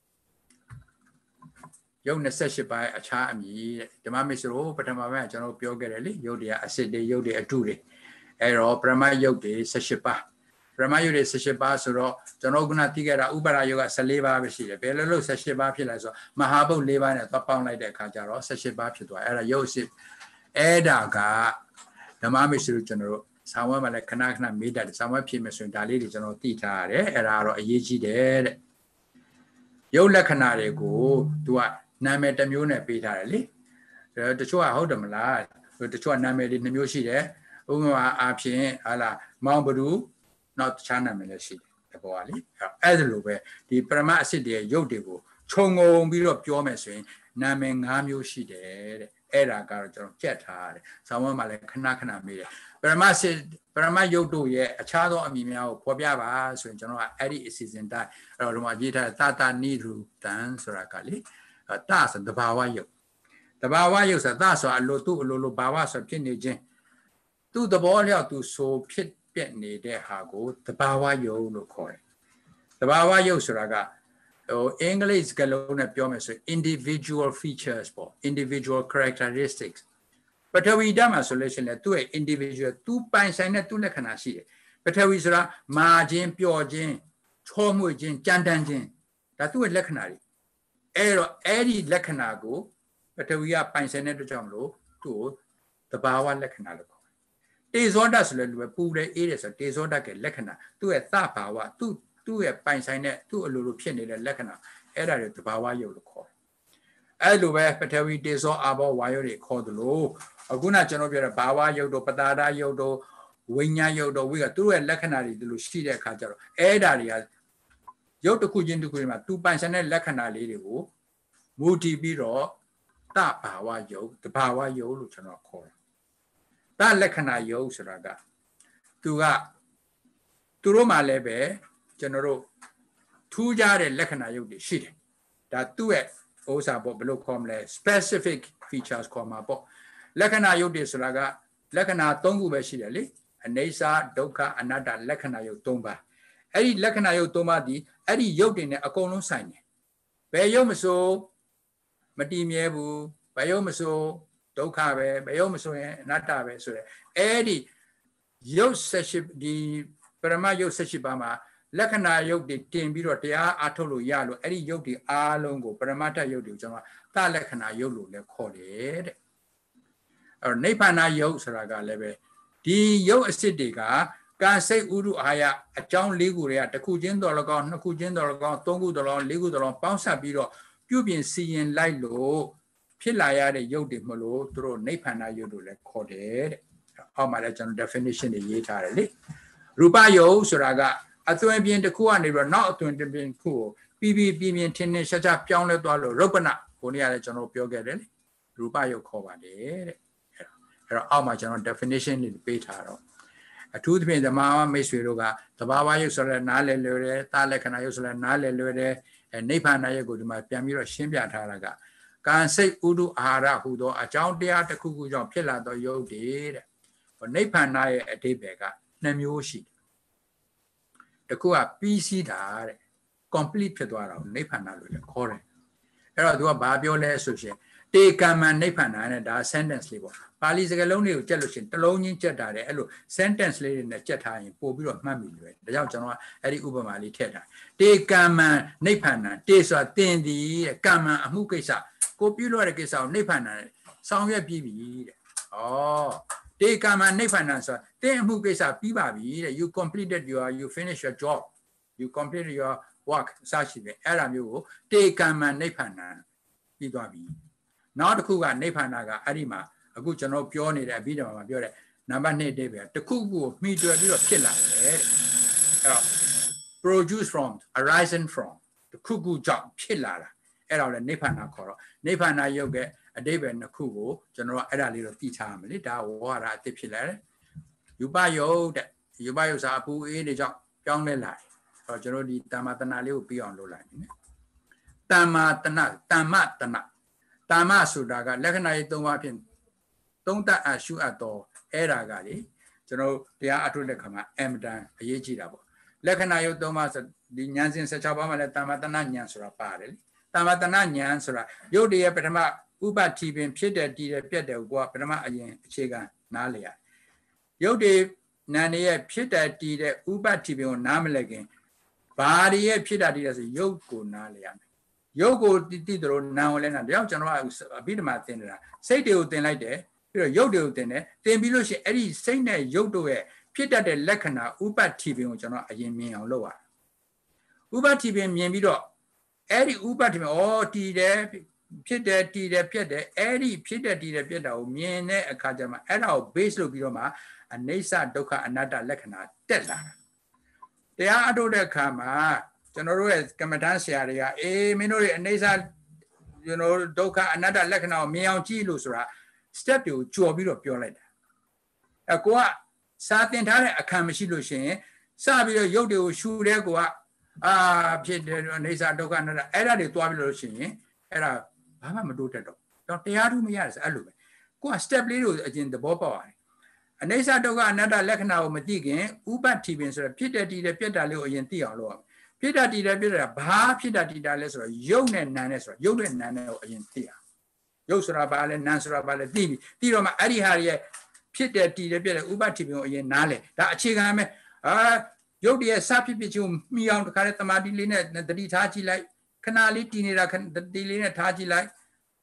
ရုပ်28ပိုင်းအခြားအမည်တဲ့ဓမ္မမစ္စရောပထမပိုင်းကျွန်တော်ပြောခဲ့တယ်လေရုပ်တွေအစစ်တွေရုပ်တွေအတုတွေအဲ့တော့ပရမတ်ရုပ်တွေ18ပါးပရမတ်ရုပ်တွေ18ပါးဆိုတော့ကျွန်တော်ကသိခဲ့တာဥပါဒရုပ်က14ပါးပဲရှိတယ်ဘယ်လိုလို့18ပါးဖြစ်လဲဆိုတော့မဟာဘုတ်4ပါးနဲ့သွားပေါင်းလိုက်တဲ့အခါကျတော့18ပါးဖြစ်သွားအဲ့ဒါရုပ်အစစ်အဲ့ဒါကဓမ္မမစ္စရောကျွန်တော်တို့ဆောင်းဝဲမှာလည်းခဏမေးတတ်တယ်ဆောင်းဝဲဖြစ်မယ်ဆိုရင်ဒါလေးတွေကျွန်တော်သိထားရတယ်အဲ့ဒါကတော့အရေးကြီးတယ်တဲ့ရုပ်လက္ခဏာတွေကိုသူကနာမည်တစ်မျိုးနဲ့ပေးထားတယ်လေတချို့ကဟုတ်တယ်မလားတချို့ကနာမည်လေး2မျိုးရှိတယ်ဥပမာအားဖြင့်ဟာလာမောင်ဘဒူနောက်တခြားနာမည်လည်းရှိတယ်တဘောကလေအဲ့ဒါလိုပဲဒီပရမတ်အစစ်တွေရုပ်တွေကိုခြုံငုံပြီးတော့ပြောမယ်ဆိုရင်နာမည်5မျိုးရှိတယ်တဲ့အဲ့ဒါကတော့ကျွန်တော်ကြက်ထားရတယ်ဇာဝတ်မှာလည်းခဏမေးတယ်ပရမတ်ရုပ်တို့ရဲ့အခြားသောအမည်များကိုဖော်ပြပါဆိုရင်ကျွန်တော်ကအဲ့ဒီအစီအစဉ်တိုင်းအဲ့တော့ဒီမှာရေးထားတာတာနိရူတံဆိုတာကလေတဆိုတဘာဝရုပ်ဆိုတာဆိုအလိုသူ့အလိုဘာဝဆိုဖြစ်နေခြင်းသူ့သဘောလျောက်သူဆိုဖြစ်ပြနေတဲ့ဟာကိုတဘာဝရုပ်လို့ခေါ်တယ်တဘာဝရုပ်ဆိုတာကဟိုအင်္ဂလိပ်ကလုံးနဲ့ပြောမယ်ဆို individual features ပေါ့ individual characteristics ပထဝီဓာတ်မှာဆိုလို့ရှိရင်သူ့ရဲ့ individual သူပိုင်ဆိုင်တဲ့သူ့လက္ခဏာရှိတယ်ပထဝီဆိုတာမာခြင်းပျော်ခြင်းချောမွေ့ခြင်းကြမ်းတမ်းခြင်းဒါသူ့ရဲ့လက္ခဏာတွေအဲ့တော့အဲ့ဒီလက္ခဏာကိုပထဝီကပိုင်ဆိုင်တဲ့အတွက်ကြောင့်မလို့သူ့ကိုသဘာဝလက္ခဏာလို့ခေါ်တယ်တေဇောတဆိုလည်းလူပဲပူတယ်အေးတယ်ဆိုတေဇောတကလက္ခဏာသူ့ရဲ့သဘာဝသူ့ရဲ့ပိုင်ဆိုင်တဲ့သူ့အလိုလိုဖြစ်နေတဲ့လက္ခဏာအဲ့ဒါတွေတဘာဝယုတ်လို့ခေါ်တယ်အဲ့လိုပဲပထဝီတေဇောအာဘောဝါယောတွေခေါ်သလိုအခုနကျွန်တော်ပြောတဲ့ဘာဝယုတ်တို့ပတာဒယုတ်တို့ဝိညာဉ်ယုတ်တို့ဝိကသူတို့ရဲ့လက္ခဏာတွေဒီလိုရှိတဲ့အခါကျတော့အဲ့ဒါတွေကယုတ်တစ်ခုချင်းတစ်ခုချင်းမှာသူပိုင်ဆိုင်တဲ့လက္ခဏာလေးတွေကိုမူတည်ပြီးတော့တဘာဝယုတ်တဘာဝယုတ်လို့ကျွန်တော်ခေါ်တယ်တလက္ခဏာယုတ်ဆိုတာကသူတို့မှလည်းပဲကျွန်တော်တို့ထူးခြားတဲ့လက္ခဏာယုတ်တွေရှိတယ်ဒါသူ့ရဲ့ဥစ္စာပေါ့ဘယ်လိုခေါ်မလဲ specific features ခေါ်မှာပေါ့လက္ခဏာယုတ်တွေဆိုတာကလက္ခဏာ၃ခုပဲရှိတယ်လေအနေစာဒုက္ခအနတ္တလက္ခဏာယုတ်၃ပါးအဲ့ဒီလက္ခဏာယုတ်၃ပါးဒီအဲ့ဒီယုတ်တွေနဲ့အကုန်လုံးဆိုင်တယ်ဘယ်ယုတ်မဆိုမတည်မြဲဘူးဘယ်ယုတ်မဆိုဒုက္ခပဲဘယ်ယုတ်မဆိုရင်အနတ္တပဲဆိုတဲ့အဲ့ဒီယုတ်78ဒီပရမယုတ်78ပါးမှာလက္ခဏာယုတ်တွေတင်ပြီးတော့တရားအားထုတ်လို့ရလို့အဲ့ဒီယုတ်တွေအားလုံးကိုပရမတ္ထယုတ်တွေကိုကျွန်တော်သလက္ခဏာယုတ်လို့လည်းခေါ်တယ်တဲ့အဲ့တော့နိဗ္ဗာန်ယုတ်ဆိုတာကလည်းပဲဒီယုတ်အစစ်တွေကကံစိတ်ဥရုအာယအကြောင်း၄ခုတွေကတစ်ခုချင်းတော်၎င်းနှစ်ခုချင်းတော်၎င်းသုံးခုတော်၎င်းလေးခုတော်၎င်းပေါင်းစပ်ပြီးတော့ပြုပြင်စီရင်လိုက်လို့ဖြစ်လာရတဲ့ယုတ်တွေမလို့သူတို့နိဗ္ဗာန်ယုတ်လို့လည်းခေါ်တယ်တဲ့အောက်မှာလည်းကျွန်တော် definition တွေရေးထားတယ်လေရူပယုတ်ဆိုတာကအသွင်ပြင်တစ်ခုကနေပြီးတော့နောက်အသွင်ပြင်တစ်ခုကိုပြင်းထင်းရှားရှားပြောင်းလဲသွားလို့ရုပ်ပနကိုနေ့ကလည်းကျွန်တော်ပြောခဲ့တယ်လေရူပယုတ်ခေါ်ပါတယ်တဲ့အဲ့တော့အောက်မှာကျွန်တော် definition တွေပေးထားတော့အထူးသဖြင့်ဓမ္မမိတ်ဆွေတို့ကသဘာဝယုတ်ဆိုတဲ့နားလည်လွယ်တယ်တာလက္ခဏာယုတ်ဆိုတဲ့နားလည်လွယ်တယ်နိဗ္ဗာန်ယုတ်ကိုဒီမှာပြန်ပြီးတော့ရှင်းပြထားတာကကံစိတ်ဥဒုအာဟာရဟူသောအကြောင်းတရားတစ်ခုခုကြောင့်ဖြစ်လာသောယုတ်တွေတဲ့နိဗ္ဗာန်ရဲ့အဓိပ္ပာယ်က2မျိုးရှိတယ်တစ်ခုကပြီးစီးတာတဲ့ complete ဖြစ်သွားတာကိုနိဗ္ဗာန်လို့လည်းခေါ်တယ်အဲ့တော့သူကဘာပြောလဲဆိုရှင်တေကမ္မနိဗ္ဗာန်နဲ့ဒါ sentence လေးပေါ့ပါဠိစကားလုံးတွေကိုကြက်လို့ရှင်တစ်လုံးချင်းကြက်တာတယ်အဲ့လို sentence လေးတွေနဲ့ကြက်ထားရင်ပို့ပြီးတော့မှတ်မိတယ်ဒါကြောင့်ကျွန်တော်ကအဲ့ဒီဥပမာလေးထည့်ထားတေကမ္မနိဗ္ဗာန်တေဆိုတာတင်သည်တဲ့ကမ္မအမှုကိစ္စကိုပြုလို့ရတဲ့ကိစ္စကိုနိဗ္ဗာန်ဆောင်ရွက်ပြီးပြီတဲ့ဩတေကမ္မနိဗ္ဗာန်ဆိုတာတင်အမှုကိစ္စပြီးပါပြီတဲ့ you finish your job you completed your work စရှိတယ်အဲ့ဒါမျိုးကိုတေကမ္မနိဗ္ဗာန်ပြီးသွားပြီနောက်တစ်ခုကနိဗ္ဗာန်ကအဲ့ဒီမှာအခုကျွန်တော်ပြောနေတဲ့အဘိဓမ္မာမှာပြောတဲ့နံပါတ်2အဓိပ္ပာယ်တစ်ခုခုကိုမှီတွယ်ပြီးတော့ဖြစ်လာတယ်အဲ့တော့ produce from arising from တစ်ခုခုကြောင့်ဖြစ်လာတာအဲ့တော့လည်းနိဗ္ဗာန်ခေါ်တော့နိဗ္ဗာန်ယုတ်ရဲ့အဓိပ္ပာယ်နှစ်ခုကိုကျွန်တော်အဲ့ဒါလေးတော့သိထားရမယ်လေဒါဝါရအသစ်ဖြစ်လာတယ်ယူပယုတ်တဲ့ယူပယုတ်စာအပူအေးတွေကြောင့်ပြောင်းလဲလာတယ်အဲ့တော့ကျွန်တော်ဒီတမ္မာတဏလေးကိုပြီးအောင်လုပ်လိုက်မယ်တမ္မာတဏတာမဆိုတာကလက္ခဏာရေး၃ပါးဖြင့်သုံးသပ်အရှုအပ်တော်အဲ့ဒါကလေကျွန်တော်တရားအထုတဲ့ခါမှာအမတန်အရေးကြီးတာပေါ့လက္ခဏာယုတ်၃ပါးဆိုဒီဉာဏ်စဉ်16ပါးမှာလည်းတာမတဏဉာဏ်ဆိုတာပါတယ်လေတာမတဏဉာဏ်ဆိုတာယုတ်တည်းရဲ့ပထမဥပတိပင်ဖြစ်တဲ့တည်တဲ့ပြက်တဲ့ကိုကပထမအရင်အခြေခံနားလေရယုတ်တည်းနာနေရဲ့ဖြစ်တဲ့တည်တဲ့ဥပတိပင်ကိုနားမလဲခင်ဘာတွေရဲ့ဖြစ်တာတည်တဲ့ဆိုယုတ်ကိုနားလေရမယ်ယုတ်ကိုတိတယ်လို့နာကိုလည်းနာတရားကျွန်တော်ကအဘိဓမ္မာသင်နေတာစိတ်တွေကိုသင်လိုက်တယ်ပြီးတော့ယုတ်တွေကိုသင်တယ်သင်ပြီးလို့ရှိရင်အဲ့ဒီစိတ်နဲ့ယုတ်တို့ရဲ့ဖြစ်တတ်တဲ့လက္ခဏာဥပတိပင်ကိုကျွန်တော်အရင်မြင်အောင်လုပ်ရတယ်ဥပတိပင်မြင်ပြီးတော့အဲ့ဒီဥပတိပင်တည်တယ်ဖြစ်တယ်တည်တယ်ပြက်တယ်အဲ့ဒီဖြစ်တယ်တည်တယ်ပြက်တာကိုမြင်တဲ့အခါကျမှအဲ့ဒါကို base လုပ်ပြီးတော့မှအနိစ္စဒုက္ခအနတ္တလက္ခဏာတက်လာတာတရားအထုတ်တဲ့အခါမှာကျွန်တော်တို့ရဲ့ကမ္မဋ္ဌာန်းဆရာတွေကမင်းတို့ရဲ့အနေစာကျွန်တော်ဒုက္ခအနတ္တလက္ခဏာကိုမြင်အောင်ကြည့်လို့ဆိုတာ step တွေကိုကြော်ပြီးတော့ပြောလိုက်တာကိုကစာသင်ထားတဲ့အခါမရှိလို့ရှိရင်စပြီးတော့ရုပ်တွေကိုရှူတဲ့ကိုကဖြစ်တယ်အနေစာဒုက္ခအနတ္တအဲ့ဒါတွေတွားပြီးလို့ရှိရင်အဲ့ဒါဘာမှမတိုးတက်တော့တရားထူးမရတယ်ဆိုအဲ့လိုပဲကိုက step လေးတွေကိုအရင်သဘောပေါက်ရတယ်အနေစာဒုက္ခအနတ္တလက္ခဏာကိုမသိခင်ဥပတိပင်ဆိုတော့ဖြစ်တယ်တည်တယ်ပြက်တာလေးကိုအရင်သိအောင်လုပ်ရမယ်ဖြစ်တာတည်တယ်ပြက်တာဘာဖြစ်တာတည်တာလဲဆိုတော့ယုတ်နဲ့နာနဲ့ဆိုတော့ယုတ်နဲ့နာနဲ့ကိုအရင်သိရယုတ်ဆိုတာဘာလဲနာဆိုတာဘာလဲသိပြီသိတော့မှအဲ့ဒီဟာရဲ့ဖြစ်တယ်တည်တယ်ပြက်တယ်ဥပတိပင်ကိုအရင်နားလဲဒါအခြေခံပဲယုတ်ရဲ့စဖြစ်ဖြစ်ချင်းမှီအောင်တခါလဲတမာတိလေးနဲ့တတိထားကြည့်လိုက်ခဏလေးတည်နေတာတတိလေးနဲ့ထားကြည့်လိုက်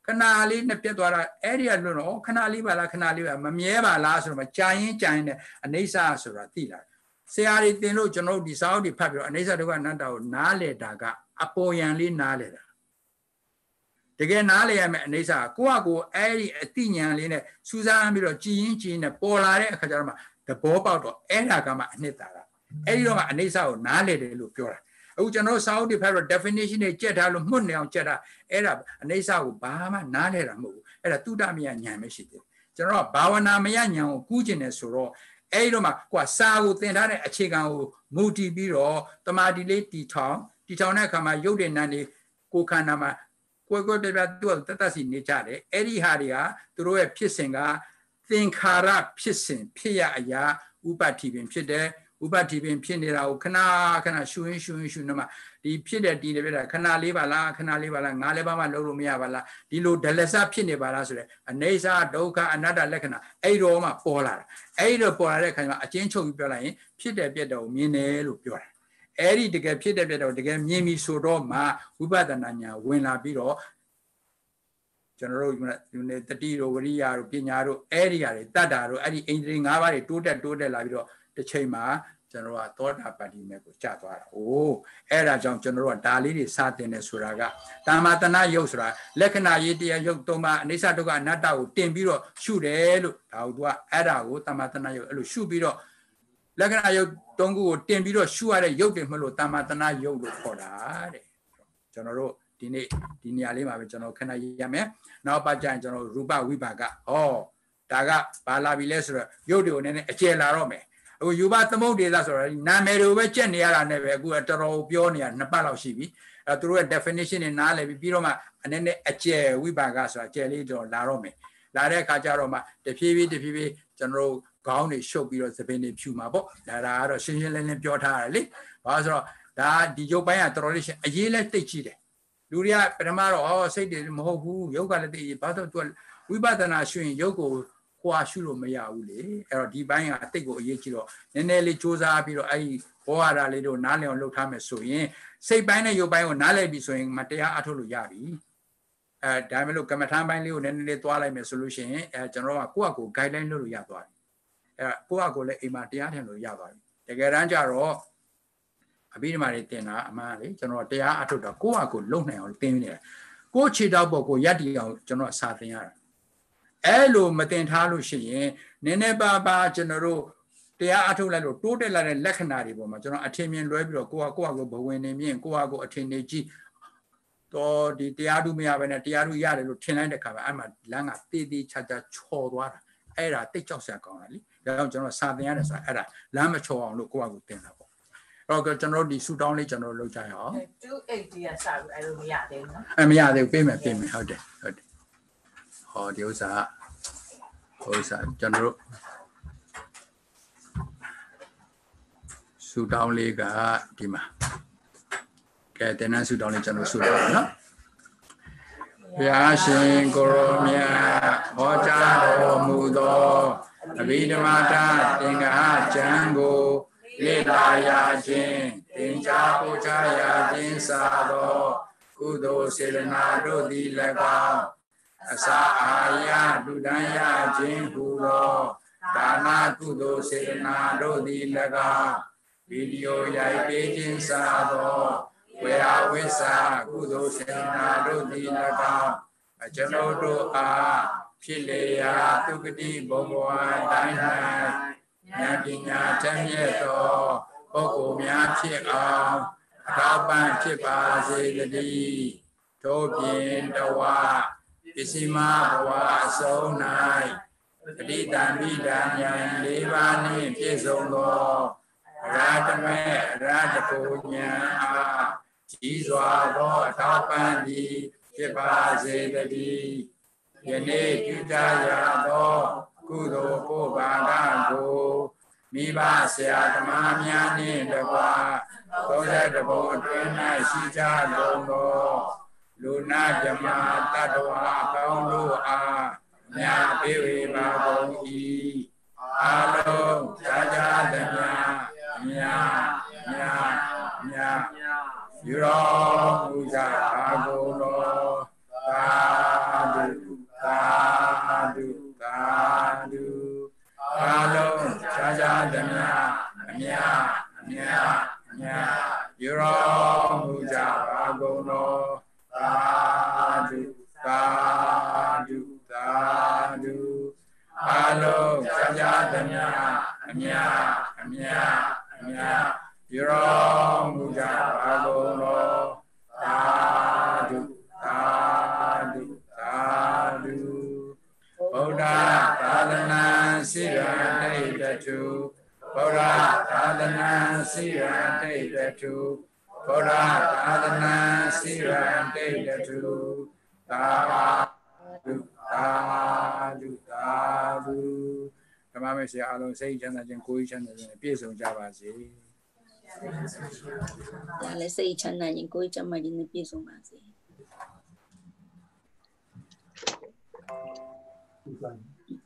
ခဏလေးနဲ့ပြတ်သွားတာအဲ့ဒီကလို့တော့ခဏလေးပါလားခဏလေးပါမမြဲပါလားဆိုတော့ကြာရင်ကြာရင်အနေဆာဆိုတာသိလာဆရာတွေတင်လို့ကျွန်တော်တို့ဒီစာအုပ်တွေဖတ်ပြီးတော့အနေဆာဒုက္ခအနတ္တကိုနားလေတာကအပေါ်ယံလေးနားလေတာတကယ်နားလေရမယ်အနေဆာကိုယ့်အကိုအဲ့ဒီအတိညာလေးနဲ့စူးစမ်းပြီးတော့ကြည်ရင်ကြည်နေပေါ်လာတဲ့အခါကျတော့မှသဘောပေါက်တော့အဲ့ဒါကမှအနှစ်သာရအဲ့ဒီတော့မှအနေဆာကိုနားလေတယ်လို့ပြောတာအခုကျွန်တော်စာအုပ်တွေဖတ်တော့ definition တွေကြက်ထားလို့မှုတ်နေအောင်ကြက်တာအဲ့ဒါအနေဆာကိုဘာမှနားလေတာမဟုတ်ဘူးအဲ့ဒါတုဒ္ဓမယဉာဏ်ပဲရှိတယ်ကျွန်တော်ကဘာဝနာမယဉာဏ်ကိုကူးကျင်တယ်ဆိုတော့အဲ့ဒီတော့မှကိုယ်စာကိုသင်ထားတဲ့အခြေခံကိုမူတည်ပြီးတော့တမာတိလေးတီထောင်တဲ့အခါမှာရုပ်တွေနာနေကိုယ်ခန္ဓာမှာကိုယ်ပြပြသူ့တတ်စီနေကြတယ်အဲ့ဒီဟာတွေကသူတို့ရဲ့ဖြစ်စဉ်ကသင်္ခါရဖြစ်စဉ်ဖြစ်ရအရာဥပတ္တိပင်ဖြစ်တယ်ဥပတ္တိပင်ဖြစ်နေတာကိုခဏရှုနေမှာဒီဖြစ်တဲ့ဒီလည်းပြတာခဏလေးပါလားငါးလည်းပါမှလုံးလို့မရပါလားဒီလိုဒလစဖြစ်နေပါလားဆိုတဲ့အနေစာဒုက္ခအနတ္တလက္ခဏာအဲ့တော့မှပေါ်လာတာအဲ့တော့ပေါ်လာတဲ့ခါကျမှအချင်းချုပ်ပြီးပြောလိုက်ရင်ဖြစ်တဲ့ပြက်တော့မြင်တယ်လို့ပြောတာအဲ့ဒီတကယ်ဖြစ်တဲ့ပြက်တော့တကယ်မြင်ပြီဆိုတော့မှဝိပဿနာညာဝင်လာပြီးတော့ကျွန်တော်တို့တတိတို့ဝရိယတို့ပညာတို့အဲ့ဒီဟာတွေတတ္တာတို့အဲ့ဒီအိန္ဒြေ၅ပါးတွေတိုးတက်လာပြီးတော့တစ်ချိန်မှာကျွန်တော်ကသောတာပတ္တိမေကိုကြာသွားတာ။အိုးအဲ့ဒါကြောင့်ကျွန်တော်တို့ကဒါလေးတွေစတင်နေဆိုတာကတာမတနာယုတ်ဆိုတာလက္ခဏာရေးတရားယုတ်သုံးပါအနိစ္စဒုက္ခအနတ္တကိုတင်ပြီးတော့ရှုတယ်လို့ဒါကိုသူကအဲ့ဒါကိုတာမတနာယုတ်အဲ့လိုရှုပြီးတော့လက္ခဏာယုတ်သုံးခုကိုတင်ပြီးတော့ရှုရတဲ့ယုတ်တွေမလို့တာမတနာယုတ်လို့ခေါ်တာတဲ့။ကျွန်တော်တို့ဒီနေ့ဒီနေရာလေးမှာပဲကျွန်တော်ခဏရမယ်။နောက်ပတ်ကျရင်ကျွန်တော်ရူပဝိပါကဒါကဘာလာပြီလဲဆိုတော့ယုတ်တွေကိုနည်းနည်းအကျယ်လာတော့မယ်။အခုယူဘသမုတ်ဒေသဆိုတော့နာမည်တွေကိုပဲကြက်နေရတာနဲ့ပဲအခုတော်တော်ပြောနေရ2ပတ်လောက်ရှိပြီအဲသူတို့ရဲ့ definition တွေနားလည်ပြီးတော့မှအနေနဲ့အကျယ်ဝိပါကဆိုတာအကျယ်လေးတော့လာတော့မယ်လာတဲ့အခါကျတော့မှတဖြည်းဖြည်းကျွန်တော်တို့ခေါင်းတွေရှုပ်ပြီးတော့သပင်တွေဖြူမှာပေါ့ဒါကတော့ရှင်းရှင်းလင်းလင်းပြောထားရတယ်လေဘာလို့ဆိုတော့ဒါဒီရုပ်ပိုင်းကတော်တော်လေးအရေးလဲတိတ်ကြည့်တယ်လူတွေကပထမတော့စိတ်တွေမဟုတ်ဘူးရုပ်ကလည်းတိတ်ဘာလို့သူဝိပဿနာရှုရင်ရုပ်ကိုခွာရှုလို့မရဘူးလေအဲ့တော့ဒီဘိုင်းကအတိတ်ကိုအရေးကြီးတော့နည်းနည်းလေးစူးစမ်းပြီးတော့အဲ့ဒီဘောဟာရလေးတို့နားလည်အောင်လုပ်ထားမယ်ဆိုရင်စိတ်ပိုင်းနဲ့ရုပ်ပိုင်းကိုနားလည်ပြီဆိုရင်မတရားအထုတ်လို့ရပြီဒါမှမဟုတ်ကမ္မထာပိုင်းလေးကိုနည်းနည်းလေးသွားလိုက်မယ်ဆိုလို့ရှိရင်ကျွန်တော်ကကိုယ့်အကို guideline လုပ်လို့ရသွားပြီကိုယ့်အကိုလည်းအိမ်မှာတရားထင်လို့ရသွားပြီတကယ်တမ်းကျတော့အဘိဓမ္မာတွေတင်တာအမှန်လေကျွန်တော်တရားအထုတ်တော့ကိုယ့်အကိုလုံနိုင်အောင်သင်နေတယ်ကိုယ့်ခြေထောက်ပေါ်ကိုရပ်တည်အောင်ကျွန်တော်စာသင်ရတာအဲ့လိုမတင်ထားလို့ရှိရင်နည်းနည်းပါကျွန်တော်တို့တရားအထုတ်လိုက်လို့တိုးတက်လာတဲ့လက္ခဏာတွေပေါ်မှာကျွန်တော်အထင်မြင်လွဲပြီးတော့ကိုယ့်ကိုဘဝင်နေမြင်ကိုယ့်ကိုအထင်နေကြည့်တော့ဒီတရားဓုမရပဲနဲ့တရားဓုရတယ်လို့ထင်လိုက်တဲ့ခါမှာအဲ့မှာလမ်းကတေးသေးချာချာချော်သွားတာအဲ့ဒါတိတ်ကြောက်စရာကောင်းတာလေဒါကြောင့်ကျွန်တော်စာသင်ရတယ်ဆိုတာအဲ့ဒါလမ်းမချော်အောင်လို့ကိုယ့်ကိုတင်တာပေါ့အဲ့တော့ကျွန်တော်ဒီဆူတောင်းလေးကျွန်တော်လုပ်ကြရအောင် 280ရစလို့အဲ့လိုမရသေးဘူးနော်မရသေးဘူးပေးမယ်ဟုတ်တယ်ဒီဥစ္စာကျွန်တော်တို့ဆူတောင်းလေးကဒီမှာကဲတင်နန်းဆူတောင်းလေးကျွန်တော်ဆူတောင်းနော်ဘုရားရှင်ကိုရောမြတ်ဟောကြားတော်မူသောအဘိဓမ္မာတသင်္ဃာကျမ်းကိုလေ့လာရခြင်းသင်ကြားပို့ချရခြင်းစာသောကုသိုလ်စေတနာတို့သည်၎င်းအစာအာရလူဒန်းရခြင်းဟူသောဒါနကုသိုလ်စေတနာတို့သည်၎င်းဗီဒီယိုရိုက်ပေးခြင်းစာသောဝေယဝိစာကုသိုလ်စေတနာတို့သည်၎င်းကျွန်ုပ်တို့အားဖြစ်လေရာသုဂတိဘုံဘဝတိုင်း၌ဉာဏ်ပညာချမ်းမြေ့သောပုဂ္ဂိုလ်များဖြစ်အောင်အထောက်ပံ့ဖြစ်ပါစေတည်းထို့ပြင်တဝပစ္စည်းမဘဝအဆုံး၌ပဋိသန္ဓိဓာဉာဏ်၄ပါးနှင့်ပြည့်စုံသောရတမေရတပုဉာဏ်အားကြီးစွာသောအထောက်ပံ့သည်ဖြစ်ပါစေတည်းယနေ့ပြုကြရသောကုသိုလ်ပို့ပါကကိုမိဘဆရာသမားများနှင့်တကွ30ဘုံအတွင်း၌ရှိကြကုန်သောလူနာမြမတတ္တဝါအပေါင်းတို့အားမြတ်ပေးဝေပါကုန်၏အာလုံးကြာသမျှမြတ်ယူတော်မူကြပါကုန်သောသာဓုသာဓုသာဓုသာဓုအလုံးကြာသမျှအမြအမြအမြပြုတော်မူကြပါကုန်သောသာဓုသာဓုသာဓုဗုဒ္ဓသာသနာစိရတိတတုဗုဒ္ဓသာသနာစိရတိတတုဗုဒ္ဓသာသနာစိရတိတတုသာဓုသာဓုသာဓုဓမ္မမေရှိအားလုံးစိတ်ချမ်းသာခြင်းကိုယ်ချမ်းသာခြင်းပြည့်စုံကြပါစေဒါလည်းစိတ်ချမ်းသာခြင်းကိုယ်ချမ်းသာခြင်းနဲ့ပြည့်စုံပါစေ